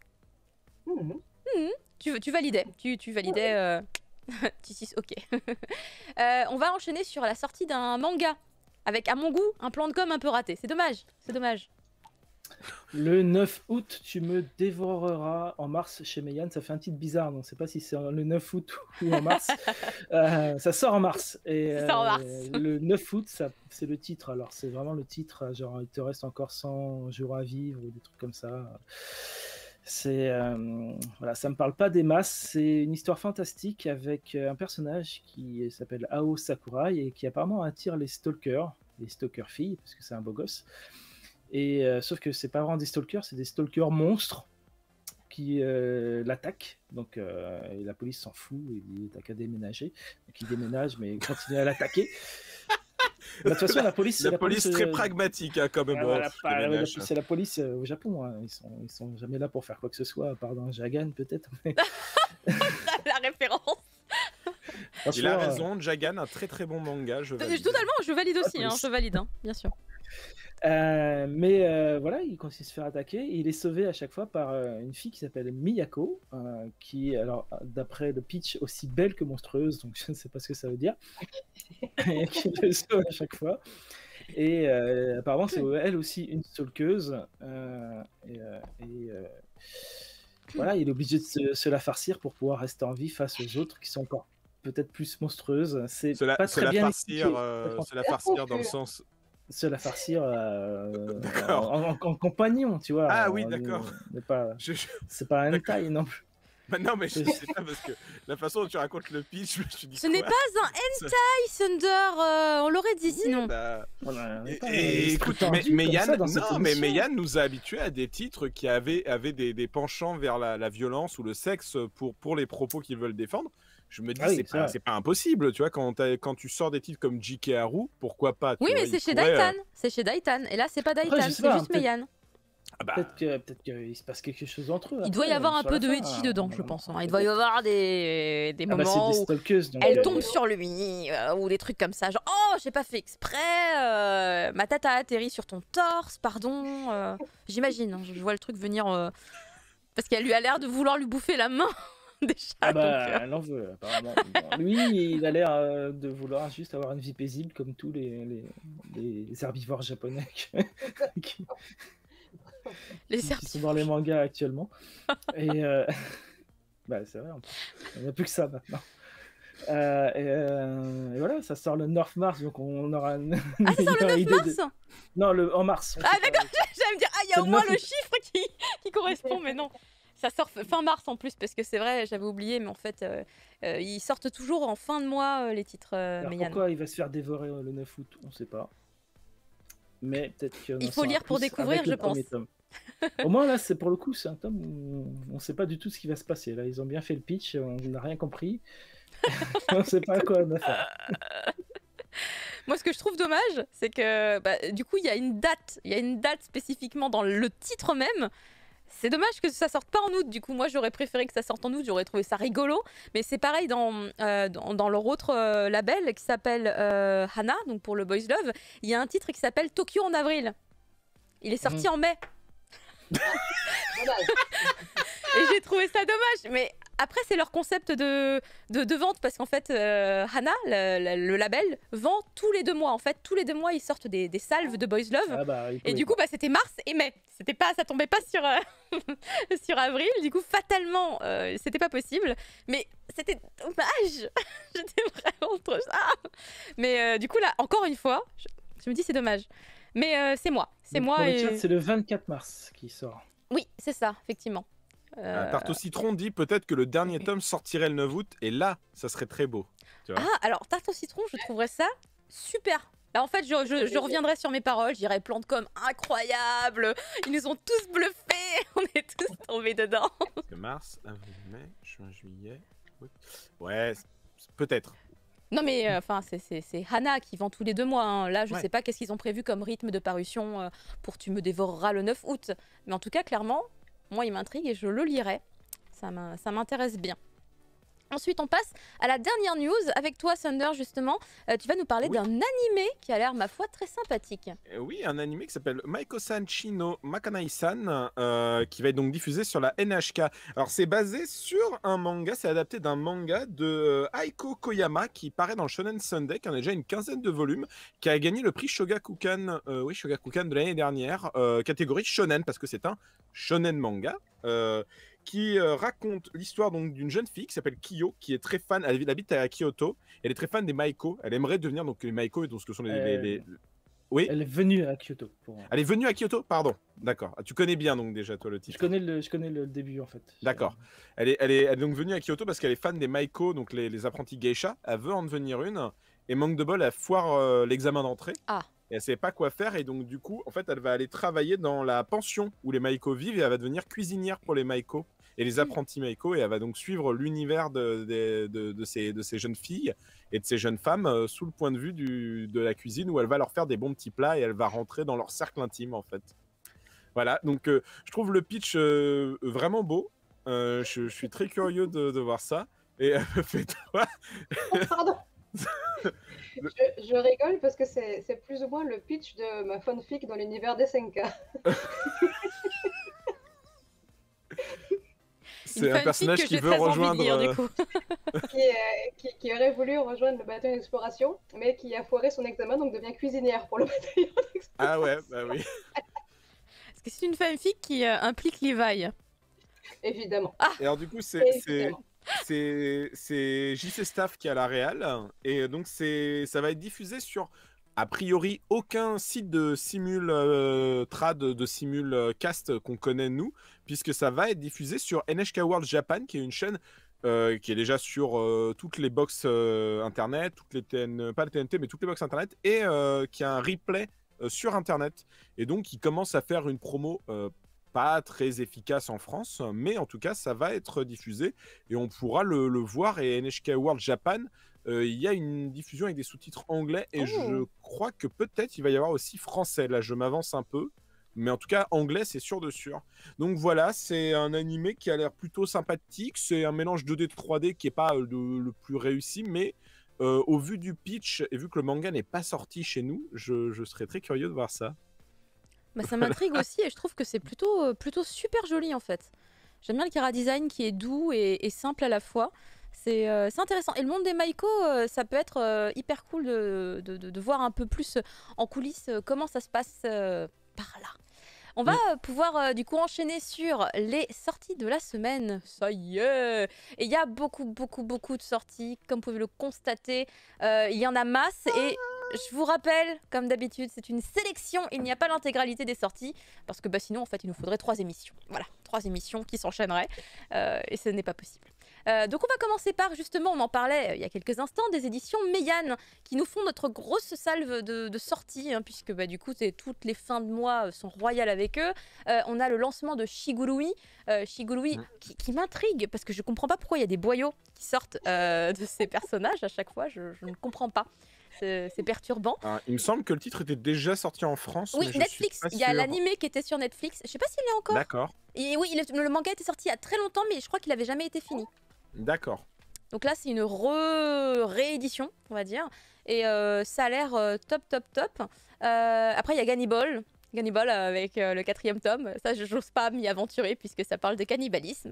Tu validais. Tu validais... ok. On va enchaîner sur la sortie d'un manga. Avec, à mon goût, un plan de com un peu raté. C'est dommage. C'est dommage. Le 9 août, tu me dévoreras en mars chez Meian. Ça fait un titre bizarre, on ne sait pas si c'est le 9 août ou en mars. Ça sort en mars. Et ça sort en mars. Le 9 août, c'est le titre. Alors, c'est vraiment le titre. Genre, il te reste encore 100 jours à vivre ou des trucs comme ça. C'est voilà, ça me parle pas des masses. C'est une histoire fantastique avec un personnage qui s'appelle Ao Sakurai et qui apparemment attire les stalkers filles, parce que c'est un beau gosse. Et sauf que c'est pas vraiment des stalkers, c'est des stalkers monstres qui l'attaquent. Donc et la police s'en fout, il dit t'as qu'à déménager. Donc il déménage, mais il continue à l'attaquer. De toute façon, la police très pragmatique, hein, quand même. C'est la police au Japon. Hein. Ils sont jamais là pour faire quoi que ce soit, à part dans Jagan peut-être. Mais... la référence. Il a raison, Jagan, un très très bon manga. Totalement, je valide aussi, je valide, bien sûr. Mais voilà, il continue de se faire attaquer. Et il est sauvé à chaque fois par une fille qui s'appelle Miyako, qui, alors, d'après le pitch, aussi belle que monstrueuse, donc je ne sais pas ce que ça veut dire, et qui le sauve à chaque fois. Et apparemment, c'est elle aussi une stalkeuse. Voilà, il est obligé de se la farcir pour pouvoir rester en vie face aux autres qui sont encore peut-être plus monstrueuses. C'est pas très bien expliqué. Se la farcir dans le sens... Se la farcir en compagnon, tu vois. Ah oui, d'accord. C'est pas un hentai non plus. Bah non, mais je sais pas, parce que la façon dont tu racontes le pitch, je me suis dit... Ce n'est pas un hentai, Thunder, on l'aurait dit sinon. Écoute, mais Yann nous a habitués à des titres qui avaient des penchants vers la violence ou le sexe pour les propos qu'ils veulent défendre. Je me dis, c'est pas impossible, tu vois, quand tu sors des titres comme J.K. Haru, pourquoi pas? Oui, mais c'est chez Daitan. C'est chez Daitan. Et là, c'est pas Daitan, c'est juste Meian. Peut-être qu'il se passe quelque chose entre eux. Il doit y avoir un peu de ecchi dedans, je pense. Il doit y avoir des moments où elle tombe sur lui, ou des trucs comme ça. Genre, oh, j'ai pas fait exprès, ma tête a atterri sur ton torse, pardon. J'imagine, je vois le truc venir... parce qu'elle lui a l'air de vouloir lui bouffer la main. Déjà, elle en veut apparemment. Lui, il a l'air de vouloir juste avoir une vie paisible comme tous les herbivores japonais qui sont dans les mangas actuellement. Et c'est vrai, il n'y a plus que ça maintenant. Et voilà, ça sort le 9 mars, donc on aura une Ah, ça sort le 9 meilleure idée mars Non, en mars. Ah d'accord, j'allais me dire, ah il y a C'est au le moins 9 le août. chiffre qui correspond, mais non. Ça sort fin mars en plus, parce que c'est vrai, j'avais oublié, mais en fait, ils sortent toujours en fin de mois, les titres Alors Mégane. pourquoi il va se faire dévorer le 9 août, on sait pas. Mais peut-être qu'il y en Il en faut saura lire pour plus découvrir, avec le je pense. premier tome. Au moins là, c'est pour le coup, c'est un tome où on sait pas du tout ce qui va se passer. Là, ils ont bien fait le pitch, on n'a rien compris. On sait pas à quoi on a faire. Moi, ce que je trouve dommage, c'est que du coup, il y a une date spécifiquement dans le titre même. C'est dommage que ça sorte pas en août. Du coup, moi, j'aurais préféré que ça sorte en août. J'aurais trouvé ça rigolo. Mais c'est pareil dans leur autre label qui s'appelle Hana, donc pour le Boys Love. Il y a un titre qui s'appelle Tokyo en avril. Il est sorti en mai. Dommage. Et j'ai trouvé ça dommage. Mais après, c'est leur concept de vente parce qu'en fait, Hana, le label, vend tous les 2 mois. En fait, tous les 2 mois, ils sortent des salves de Boys Love. Ah bah, Et du coup, c'était mars et mai. Ça tombait pas sur, sur avril. Du coup, fatalement, c'était pas possible. Mais c'était dommage. J'étais vraiment trop ça. Mais du coup, là, encore une fois, je me dis c'est dommage. Mais c'est moi. C'est donc, moi. pour le Et... chat, c'est le 24 mars qui sort. Oui, c'est ça, effectivement. Tarte au citron dit peut-être que le dernier tome sortirait le 9 août et là, ça serait très beau. Tu vois. Ah, alors, tarte au citron, je trouverais ça super. Là, en fait, je reviendrai sur mes paroles. Je dirais plan de com incroyable. Ils nous ont tous bluffés. On est tous tombés dedans. Parce que mars, avril, mai, juin, juillet. Août. Ouais, peut-être. Non, mais enfin, c'est Hana qui vend tous les 2 mois. Hein. Là, je Ouais. sais pas qu'est-ce qu'ils ont prévu comme rythme de parution pour Tu me dévoreras le 9 août. Mais en tout cas, clairement, moi, il m'intrigue et je le lirai. Ça m'intéresse bien. Ensuite, on passe à la dernière news. Avec toi, Thunder, justement, tu vas nous parler Oui. d'un animé qui a l'air, ma foi, très sympathique. Oui, un animé qui s'appelle Maiko-san Chino Makanai-san, qui va être donc diffusé sur la NHK. Alors, c'est basé sur un manga, c'est adapté d'un manga de Aiko Koyama qui paraît dans le Shonen Sunday, qui en a déjà une quinzaine de volumes, qui a gagné le prix Shogakukan, Shogakukan de l'année dernière, catégorie shonen, parce que c'est un shonen manga. Qui raconte l'histoire donc d'une jeune fille qui s'appelle Kiyo, qui est très fan, elle habite à Kyoto, elle est très fan des Maiko, elle aimerait devenir donc les Maiko, donc ce que sont Oui, Elle est venue à Kyoto. elle est venue à Kyoto, pardon, d'accord. Ah, tu connais bien donc déjà toi le titre. Je connais le début en fait. D'accord. Elle est donc venue à Kyoto parce qu'elle est fan des Maiko, donc les apprentis geisha, elle veut en devenir une, et manque de bol, elle foire l'examen d'entrée. Ah. Et elle sait pas quoi faire, et donc du coup, en fait, elle va aller travailler dans la pension où les Maiko vivent, et elle va devenir cuisinière pour les Maiko et les apprentis Maiko, et elle va donc suivre l'univers de ces jeunes filles et de ces jeunes femmes sous le point de vue de la cuisine, où elle va leur faire des bons petits plats et elle va rentrer dans leur cercle intime en fait. Voilà, donc je trouve le pitch vraiment beau. Je suis très curieux de voir ça. Et elle me fait toi. Pardon. Je rigole parce que c'est plus ou moins le pitch de ma fanfic dans l'univers des SNK. C'est un personnage qui veut rejoindre. Qui aurait voulu rejoindre le bataillon d'exploration, mais qui a foiré son examen, donc devient cuisinière pour le bataillon d'exploration. Ah ouais, bah oui. Est-ce que c'est une fanfic qui implique Levi? Évidemment. Ah. Et alors du coup, c'est JC Staff qui a la réal, et donc ça va être diffusé sur a priori aucun site de simul trad, de simul cast qu'on connaît nous, puisque ça va être diffusé sur NHK World Japan, qui est une chaîne qui est déjà sur toutes les box internet, toutes les pas les TNT, mais toutes les box internet, et qui a un replay sur internet, et donc il commence à faire une promo pas très efficace en France, mais en tout cas ça va être diffusé et on pourra le voir. Et NHK World Japan, il y a une diffusion avec des sous-titres anglais, et je crois que peut-être il va y avoir aussi français. Là je m'avance un peu, mais en tout cas anglais c'est sûr de sûr. Donc voilà, c'est un animé qui a l'air plutôt sympathique. C'est un mélange 2D 3D qui est pas le plus réussi, mais au vu du pitch et vu que le manga n'est pas sorti chez nous, je serais très curieux de voir ça. Bah, ça m'intrigue aussi, et je trouve que c'est plutôt super joli en fait. J'aime bien le chara design qui est doux et simple à la fois. C'est intéressant. Et le monde des Maiko, ça peut être hyper cool de voir un peu plus en coulisses comment ça se passe par là. On va pouvoir du coup enchaîner sur les sorties de la semaine. Ça y est. Et il y a beaucoup de sorties, comme vous pouvez le constater. Il y en a masse et je vous rappelle, comme d'habitude, c'est une sélection. Il n'y a pas l'intégralité des sorties parce que sinon, en fait, il nous faudrait 3 émissions. Voilà, 3 émissions qui s'enchaîneraient et ce n'est pas possible. Donc on va commencer par, justement, on en parlait il y a quelques instants, des éditions Meian qui nous font notre grosse salve de sorties, hein, puisque du coup toutes les fins de mois sont royales avec eux. On a le lancement de Shigurui, qui m'intrigue parce que je comprends pas pourquoi il y a des boyaux qui sortent de ces personnages à chaque fois, je ne comprends pas. C'est perturbant. Il me semble que le titre était déjà sorti en France. Oui, mais Netflix. Il y a l'animé qui était sur Netflix. Je sais pas s'il est encore. D'accord. Et oui, le manga était sorti il y a très longtemps, mais je crois qu'il avait jamais été fini. D'accord. Donc là, c'est une réédition, on va dire. Et ça a l'air top. Après, il y a Gannibal. Gannibal avec le 4e tome. Ça, je n'ose pas m'y aventurer puisque ça parle de cannibalisme.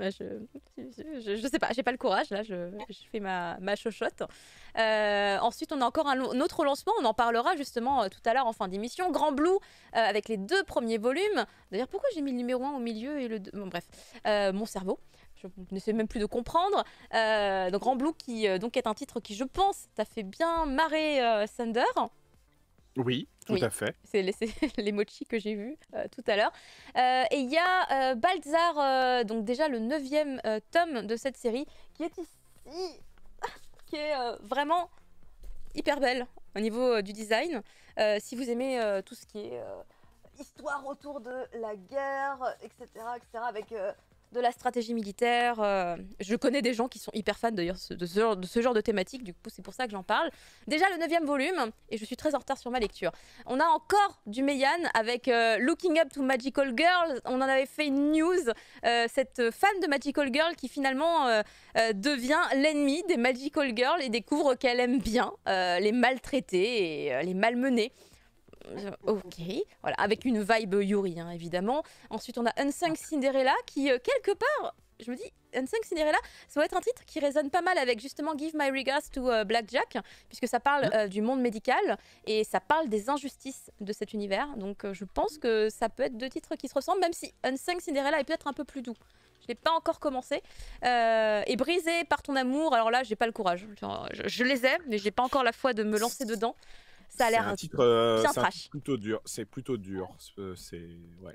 Je sais pas, j'ai pas le courage. Là, je fais ma chochotte. Ensuite, on a encore un autre lancement. On en parlera justement tout à l'heure en fin d'émission. Grand Blue avec les 2 premiers volumes. D'ailleurs, pourquoi j'ai mis le numéro 1 au milieu et le 2 ? Bon, bref, mon cerveau. Je n'essaie même plus de comprendre. Donc Grand Blue qui donc est un titre qui, je pense, t'a fait bien marrer Thunder. Oui, tout à fait. C'est les mochis que j'ai vus tout à l'heure. Et il y a Balzar, donc déjà le 9e tome de cette série, qui est ici, qui est vraiment hyper belle au niveau du design. Si vous aimez tout ce qui est histoire autour de la guerre, etc. avec de la stratégie militaire. Je connais des gens qui sont hyper fans d'ailleurs de ce genre de thématique, du coup c'est pour ça que j'en parle. Déjà le 9e volume, et je suis très en retard sur ma lecture. On a encore du Meian avec Looking Up to Magical Girl. On en avait fait une news, cette fan de Magical Girl qui finalement devient l'ennemi des Magical Girls et découvre qu'elle aime bien les maltraiter et les malmener. Ok, voilà, avec une vibe Yuri, hein, évidemment. Ensuite, on a Unsung Cinderella qui, quelque part, je me dis, Unsung Cinderella, ça doit être un titre qui résonne pas mal avec justement Give My Regards to Blackjack, puisque ça parle du monde médical et ça parle des injustices de cet univers. Donc, je pense que ça peut être 2 titres qui se ressemblent, même si Unsung Cinderella est peut-être un peu plus doux. Je l'ai pas encore commencé. Et Brisé par ton amour, alors là, j'ai pas le courage. Je les ai, mais j'ai pas encore la foi de me lancer dedans. Ça a l'air un titre bien trash. Plutôt dur. C'est plutôt dur. Ouais.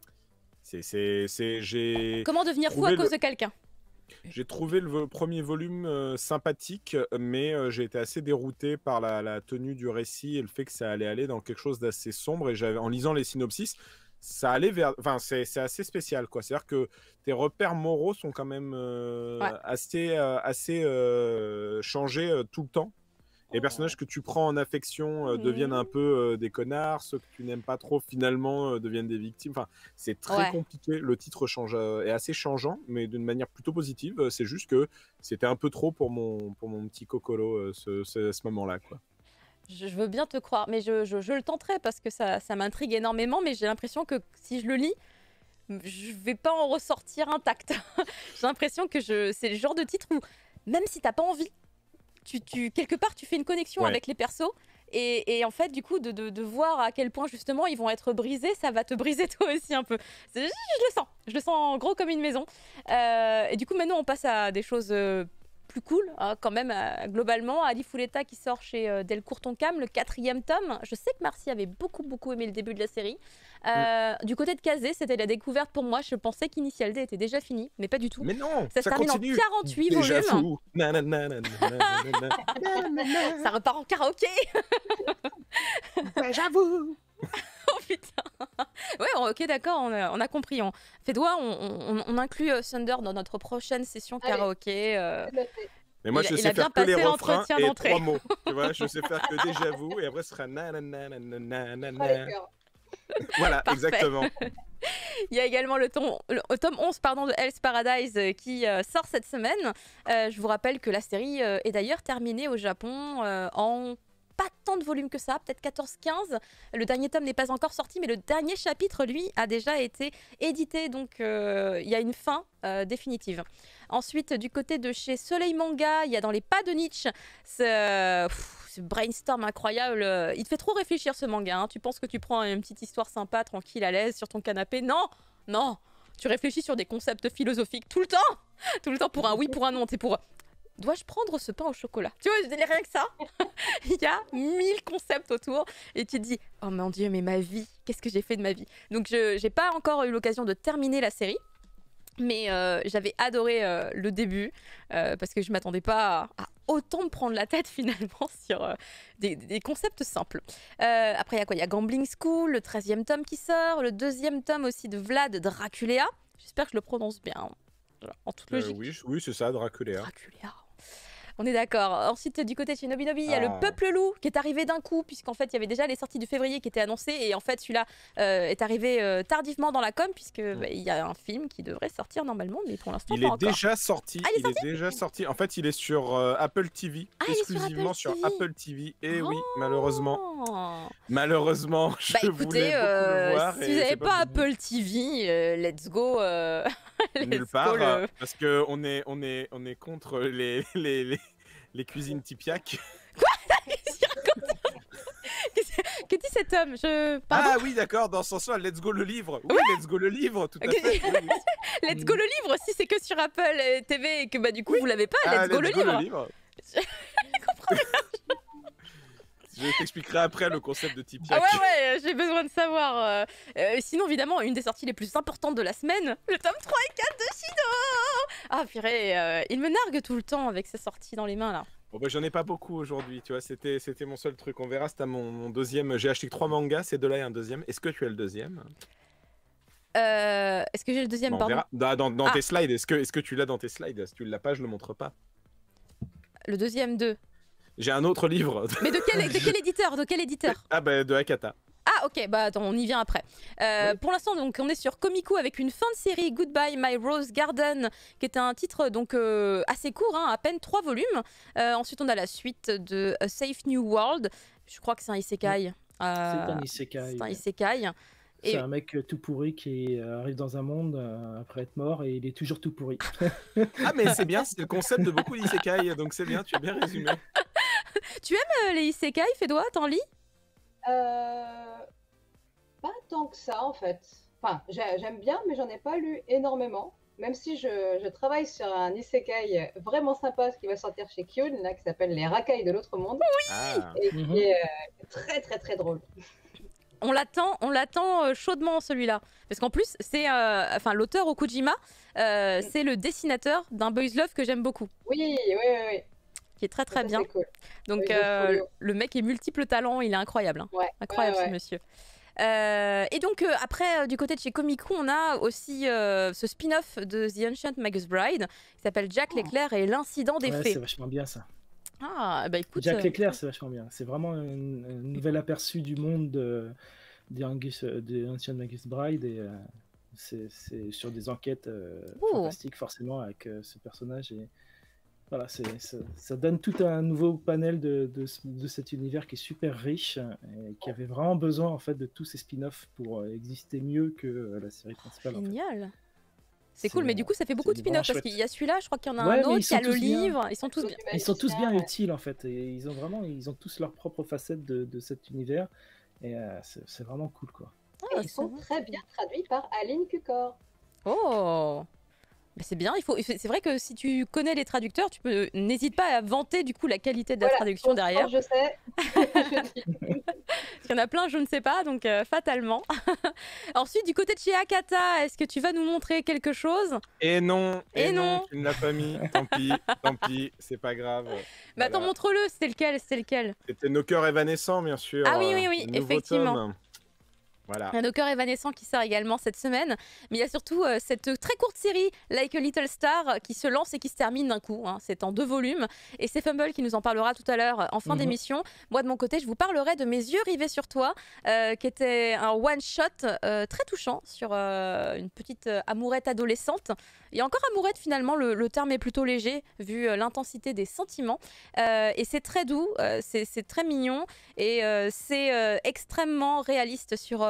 Comment devenir fou à cause de quelqu'un ? J'ai trouvé le premier volume sympathique, mais j'ai été assez dérouté par la tenue du récit et le fait que ça allait aller dans quelque chose d'assez sombre. Et en lisant les synopsis, ça allait vers. Enfin, c'est assez spécial, quoi. C'est-à-dire que tes repères moraux sont quand même assez changés tout le temps. Les personnages que tu prends en affection deviennent un peu des connards, ceux que tu n'aimes pas trop finalement deviennent des victimes. Enfin, c'est très compliqué. Le titre est assez changeant, mais d'une manière plutôt positive. C'est juste que c'était un peu trop pour mon petit cocolo ce moment-là, quoi. Je veux bien te croire, mais je le tenterai parce que ça m'intrigue énormément, mais j'ai l'impression que si je le lis, je vais pas en ressortir intact. J'ai l'impression que c'est le genre de titre où, même si t'as pas envie, quelque part, tu fais une connexion avec les persos et en fait, du coup, de voir à quel point, justement, ils vont être brisés, ça va te briser toi aussi un peu. Je le sens gros comme une maison. Et du coup, maintenant, on passe à des choses plus cool, hein, quand même, globalement. Ali Fouletta qui sort chez Delcourt Tonkam, le 4e tome. Je sais que Marcy avait beaucoup aimé le début de la série. Du côté de Kazé, c'était la découverte pour moi. Je pensais qu'Initial D était déjà fini, mais pas du tout. Mais non, ça se termine continue. En 48 déjà volumes. Ça repart en karaoké. J'avoue. Oh putain. Ouais, ok, d'accord, on a compris. On inclut Thunder dans notre prochaine session karaoké. Mais moi, je sais faire que les refrains et 3 mots. Tu vois, je sais faire que déjà vous et après ce sera Voilà, parfait. Exactement. Il y a également le tome 11 de Hell's Paradise qui sort cette semaine. Je vous rappelle que la série est d'ailleurs terminée au Japon en pas tant de volumes que ça, peut-être 14-15. Le dernier tome n'est pas encore sorti, mais le dernier chapitre, lui, a déjà été édité. Donc, il y a une fin définitive. Ensuite, du côté de chez Soleil Manga, il y a Dans les pas de Nietzsche. C'est ce brainstorm incroyable. Il te fait trop réfléchir ce manga. Hein. Tu penses que tu prends une petite histoire sympa, tranquille, à l'aise sur ton canapé. Non, non. Tu réfléchis sur des concepts philosophiques tout le temps. Tout le temps pour un oui, pour un non. C'est pour... Dois-je prendre ce pain au chocolat? Tu vois, rien que ça. Il y a 1000 concepts autour. Et tu te dis, oh mon Dieu, mais ma vie, qu'est-ce que j'ai fait de ma vie? Donc, je n'ai pas encore eu l'occasion de terminer la série. Mais j'avais adoré le début parce que je ne m'attendais pas à autant me prendre la tête finalement sur des concepts simples. Après, il y a quoi? Il y a Gambling School, le 13e tome qui sort, le 2e tome aussi de Vlad Dracula. J'espère que je le prononce bien. En toute logique. Oui, c'est ça, Dracula. Dracula. On est d'accord. Ensuite, du côté de chez Nobinobi, il y a le Peuple Loup qui est arrivé d'un coup, puisqu'en fait, il y avait déjà les sorties de février qui étaient annoncées. Et en fait, celui-là est arrivé tardivement dans la com, puisqu'il y a un film qui devrait sortir normalement, mais pour l'instant, pas encore. Il est déjà sorti. Ah, il est déjà sorti. En fait, il est sur Apple TV, exclusivement sur Apple TV. Et oui, malheureusement. Malheureusement, je voulais beaucoup le voir. Si vous n'avez pas Apple TV, let's go. Nulle part, parce qu'on est contre les cuisines typiaques. Quoi? Que dit cet homme? Ah oui, d'accord, dans ce sens-là, let's go le livre. Oui, let's go le livre, tout à fait. Let's go le livre, si c'est que sur Apple TV et que bah, du coup vous l'avez pas, let's go le livre. Je comprends rien. Je t'expliquerai après le concept de Tipiak. Ah ouais, j'ai besoin de savoir. Sinon, évidemment, une des sorties les plus importantes de la semaine, le tome 3 et 4 de Shido. Ah purée, il me nargue tout le temps avec ses sorties dans les mains là. Bon bah j'en ai pas beaucoup aujourd'hui, tu vois, c'était mon seul truc. On verra, c'était mon deuxième. J'ai acheté que 3 mangas, c'est de là et un deuxième. Est-ce que tu as le deuxième? Est-ce que j'ai le deuxième? On verra. Dans tes slides, est-ce que tu l'as dans tes slides? Si tu l'as pas, je le montre pas. Le deuxième 2. J'ai un autre livre. Mais de quel éditeur? Ah bah de Hakata. Ah ok, bah attends, on y vient après. Oui. Pour l'instant, donc on est sur Komiku avec une fin de série, Goodbye My Rose Garden, qui est un titre donc assez court, hein, à peine 3 volumes. Ensuite, on a la suite de A Safe New World. Je crois que c'est un isekai. C'est un isekai. C'est un isekai. C'est un mec tout pourri qui arrive dans un monde après être mort et il est toujours tout pourri. Ah mais c'est bien, c'est le concept de beaucoup d'isekai, donc c'est bien, tu as bien résumé. Tu aimes les isekai, Fédois? T'en lis? Pas tant que ça en fait. Enfin, j'aime bien, mais j'en ai pas lu énormément. Même si je travaille sur un isekai vraiment sympa, ce qui va sortir chez Kyun, là, qui s'appelle Les Racailles de l'autre monde. Oui. Et qui est très très très drôle. On l'attend chaudement celui-là. Parce qu'en plus, c'est l'auteur Okujima, c'est le dessinateur d'un Boys Love que j'aime beaucoup. Oui. Qui est très très bien. Cool. Donc le mec est multiple talent, il est incroyable. Hein. Ouais, incroyable ce monsieur. Et donc après, du côté de chez Komiku, on a aussi ce spin-off de The Ancient Magus Bride qui s'appelle Jack l'Éclair et l'incident des fées. C'est vachement bien ça. Ah bah écoute. Jack l'Éclair, c'est vachement bien. C'est vraiment un nouvel aperçu du monde de Ancient Magus Bride et c'est sur des enquêtes fantastiques forcément avec ce personnage et voilà, ça donne tout un nouveau panel de cet univers qui est super riche et qui avait vraiment besoin en fait de tous ces spin-offs pour exister mieux que la série principale. Génial. En fait. C'est cool, mais du coup ça fait beaucoup de spin-offs parce qu'il y a celui-là, je crois qu'il y en a un autre, il y a le livre, ils sont tous bien. Ils sont tous bien utiles en fait et ils ont tous leur propre facette de cet univers et c'est vraiment cool quoi. Et ils sont très bien traduits par Aline Cucor. Oh. Mais c'est bien, c'est vrai que si tu connais les traducteurs, n'hésite pas à vanter du coup la qualité de la traduction derrière. Je sais. Il y en a plein, je ne sais pas, donc fatalement. Ensuite, du côté de chez Hakata, est-ce que tu vas nous montrer quelque chose? Et non, tu ne l'as pas mis, tant pis, c'est pas grave. Mais attends, montre-le, c'était lequel? C'était Nos cœurs évanescents, bien sûr. Ah oui, effectivement. Tome. Voilà. Il y a Nos cœurs évanescents qui sort également cette semaine. Mais il y a surtout cette très courte série, Like a Little Star, qui se lance et qui se termine d'un coup. Hein. C'est en 2 volumes. Et c'est Fumble qui nous en parlera tout à l'heure en fin d'émission. Moi, de mon côté, je vous parlerai de Mes yeux rivés sur toi, qui était un one-shot très touchant sur une petite amourette adolescente. Et encore amourette, finalement, le terme est plutôt léger, vu l'intensité des sentiments. Et c'est très doux, c'est très mignon. Et c'est extrêmement réaliste sur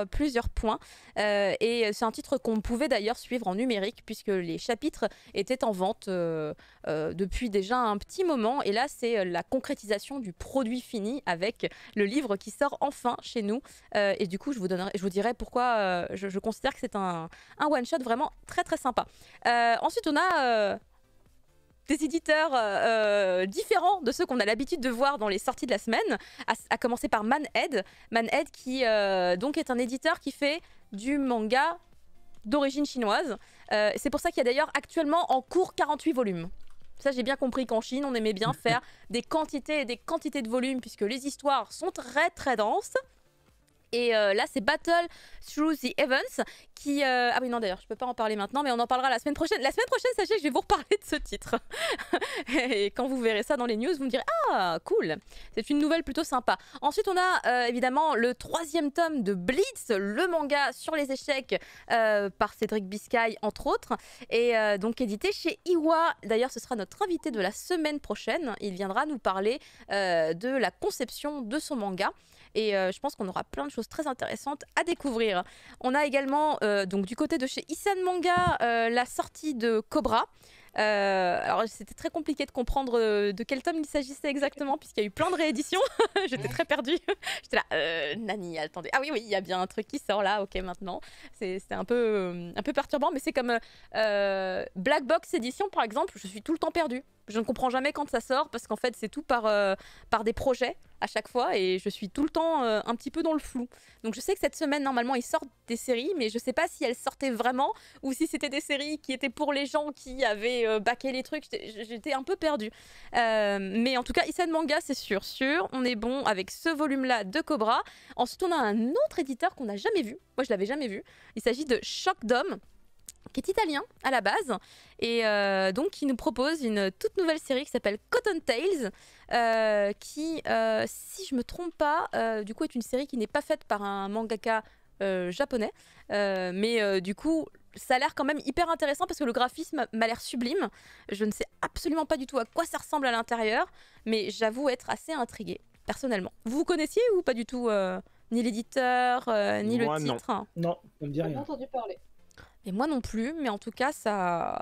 plusieurs points. Et c'est un titre qu'on pouvait d'ailleurs suivre en numérique puisque les chapitres étaient en vente depuis déjà un petit moment. Et là, c'est la concrétisation du produit fini avec le livre qui sort enfin chez nous. Et du coup, je vous dirai pourquoi je considère que c'est un one-shot vraiment très très sympa. Ensuite, on a des éditeurs différents de ceux qu'on a l'habitude de voir dans les sorties de la semaine, à commencer par Manhead. Manhead qui donc est un éditeur qui fait du manga d'origine chinoise. C'est pour ça qu'il y a d'ailleurs actuellement en cours 48 volumes. Ça, j'ai bien compris qu'en Chine, on aimait bien faire des quantités et des quantités de volumes puisque les histoires sont très très denses. Et là, c'est Battle Through the Heavens qui... Ah oui, non, d'ailleurs, je peux pas en parler maintenant, mais on en parlera la semaine prochaine. La semaine prochaine, sachez que je vais vous reparler de ce titre. Et quand vous verrez ça dans les news, vous me direz « Ah, cool !» C'est une nouvelle plutôt sympa. Ensuite, on a évidemment le 3e tome de Blitz, le manga sur les échecs par Cédric Biscay, entre autres. Et donc édité chez Iwa. D'ailleurs, ce sera notre invité de la semaine prochaine. Il viendra nous parler de la conception de son manga. Et je pense qu'on aura plein de choses très intéressantes à découvrir. On a également, donc du côté de chez Isan Manga, la sortie de Cobra. Alors c'était très compliqué de comprendre de quel tome il s'agissait exactement puisqu'il y a eu plein de rééditions. J'étais très perdue. J'étais là, Nani, attendez. Ah oui, il y a bien un truc qui sort là, ok maintenant. C'est un peu perturbant, mais c'est comme Black Box Edition par exemple, je suis tout le temps perdue. Je ne comprends jamais quand ça sort parce qu'en fait c'est tout par des projets à chaque fois et je suis tout le temps un petit peu dans le flou. Donc je sais que cette semaine normalement ils sortent des séries mais je sais pas si elles sortaient vraiment ou si c'était des séries qui étaient pour les gens qui avaient backé les trucs. J'étais un peu perdue. Mais en tout cas Isan Manga c'est sûr, on est bon avec ce volume là de Cobra. Ensuite on a un autre éditeur qu'on n'a jamais vu. Moi je l'avais jamais vu. Il s'agit de Shock Dome, qui est italien à la base et donc qui nous propose une toute nouvelle série qui s'appelle Cotton Tales qui, si je me trompe pas, du coup est une série qui n'est pas faite par un mangaka japonais mais du coup ça a l'air quand même hyper intéressant parce que le graphisme m'a l'air sublime. Je ne sais absolument pas du tout à quoi ça ressemble à l'intérieur mais j'avoue être assez intriguée personnellement. Vous connaissiez ou pas du tout ni l'éditeur ni Moi, le titre? Non, ça me dit J'ai rien. entendu parler. Et moi non plus, mais en tout cas, ça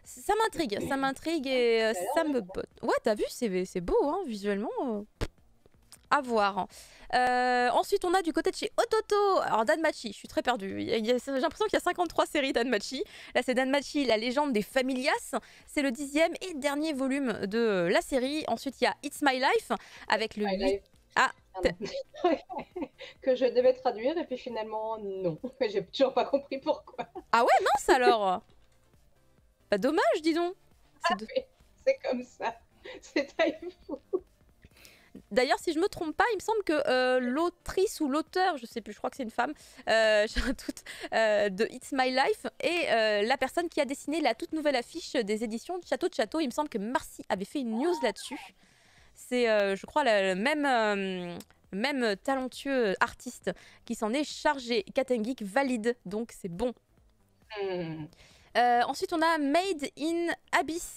m'intrigue et ça me botte. Ouais, t'as vu, c'est beau, hein, visuellement. À voir. Ensuite, on a du côté de chez Ototo. Alors, Danmachi, je suis très perdue. J'ai l'impression qu'il y a 53 séries Danmachi. Là, c'est Danmachi, la légende des Familias. C'est le 10e et dernier volume de la série. Ensuite, il y a It's My Life avec le 8... Ah, que je devais traduire et puis finalement non. J'ai toujours pas compris pourquoi. ah ouais, mince alors. Bah dommage, dis donc. C'est comme ça. C'est fou. D'ailleurs, si je me trompe pas, il me semble que l'autrice ou l'auteur, je sais plus, je crois que c'est une femme, j'ai un doute, de It's My Life et la personne qui a dessiné la toute nouvelle affiche des éditions de Château. Il me semble que Marcy avait fait une news là-dessus. C'est, je crois, le même talentueux artiste qui s'en est chargé. Katengeek valide, donc c'est bon. Ensuite, on a Made in Abyss,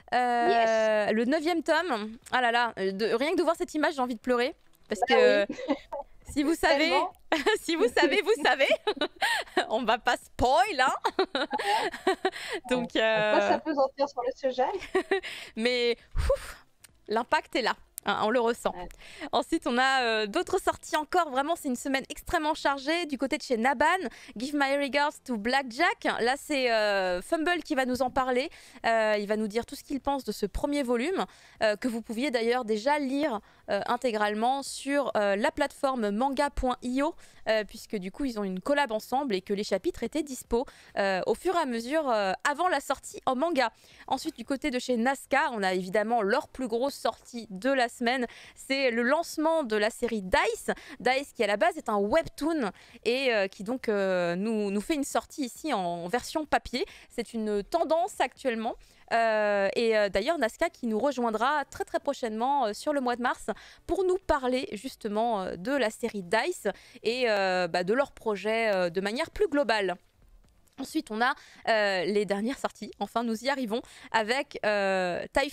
le 9e tome. Ah là là, rien que de voir cette image, j'ai envie de pleurer. Parce que si vous savez, si vous savez, vous savez. On va pas spoil, hein. Donc, pas s'apesantir sur le sujet. mais l'impact est là. On le ressent. Ouais. Ensuite, on a d'autres sorties encore. Vraiment, c'est une semaine extrêmement chargée. Du côté de chez Naban, Give My Regards to Blackjack. Là, c'est Fumble qui va nous en parler. Il va nous dire tout ce qu'il pense de ce premier volume, que vous pouviez d'ailleurs déjà lire intégralement sur la plateforme manga.io, puisque du coup, ils ont une collab ensemble et que les chapitres étaient dispo au fur et à mesure avant la sortie en manga. Ensuite, du côté de chez Nazca, on a évidemment leur plus grosse sortie de la semaine, c'est le lancement de la série Dice. Dice qui à la base est un webtoon et qui donc nous fait une sortie ici en version papier. C'est une tendance actuellement. Et d'ailleurs Nazca qui nous rejoindra très très prochainement sur le mois de mars pour nous parler justement de la série Dice et de leur projet de manière plus globale. Ensuite, on a les dernières sorties. Enfin, nous y arrivons avec Taifu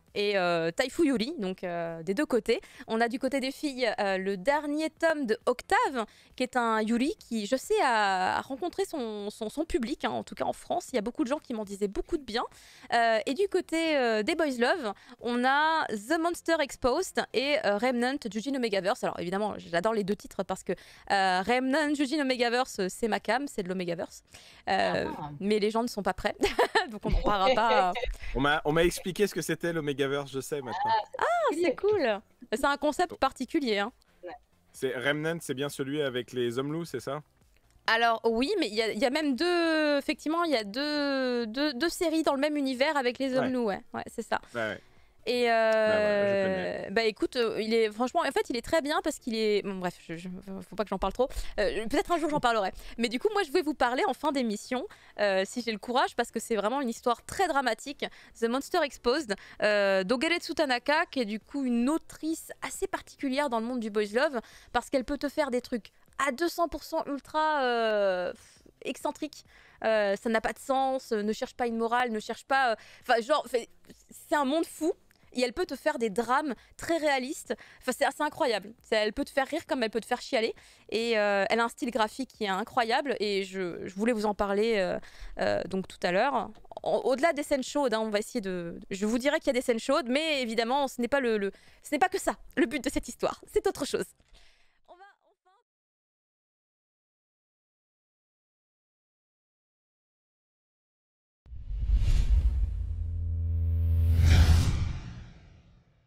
et Taifu Yuri, donc des deux côtés. On a du côté des filles le dernier tome de Octave, qui est un Yuri qui, je sais, a rencontré son public, hein, en tout cas en France. Il y a beaucoup de gens qui m'en disaient beaucoup de bien. Et du côté des Boys Love, on a The Monster Exposed et Remnant Jujin Omegaverse. Alors évidemment, j'adore les deux titres parce que Remnant Jujin Omegaverse, c'est ma cam, c'est de l'Omegaverse. Mais les gens ne sont pas prêts, donc on n'en parlera pas. On m'a expliqué ce que c'était l'Omegaverse, je sais maintenant. C'est cool. C'est un concept particulier. Hein. C'est Remnant, c'est bien celui avec les hommes loups, c'est ça? Alors oui, mais il y a même deux. Effectivement, il y a deux séries dans le même univers avec les hommes loups. Ouais, c'est ça. Ouais. Et bah écoute, il est franchement, en fait, il est très bien parce qu'il est. Bon, bref, faut pas que j'en parle trop. Peut-être un jour j'en parlerai. Mais du coup, moi, je vais vous parler en fin d'émission, si j'ai le courage, parce que c'est vraiment une histoire très dramatique. The Monster Exposed, d'Ogeretsu Tanaka, qui est du coup une autrice assez particulière dans le monde du boys love, parce qu'elle peut te faire des trucs à 200% ultra excentriques. Ça n'a pas de sens. Ne cherche pas une morale, ne cherche pas. Enfin, genre, c'est un monde fou. Et elle peut te faire des drames très réalistes. Enfin, c'est assez incroyable. Elle peut te faire rire comme elle peut te faire chialer. Et elle a un style graphique qui est incroyable. Et je voulais vous en parler donc tout à l'heure. Au-delà des scènes chaudes, hein, on va essayer de. Je vous dirais qu'il y a des scènes chaudes, mais évidemment, ce n'est pas ce n'est pas que ça le but de cette histoire. C'est autre chose.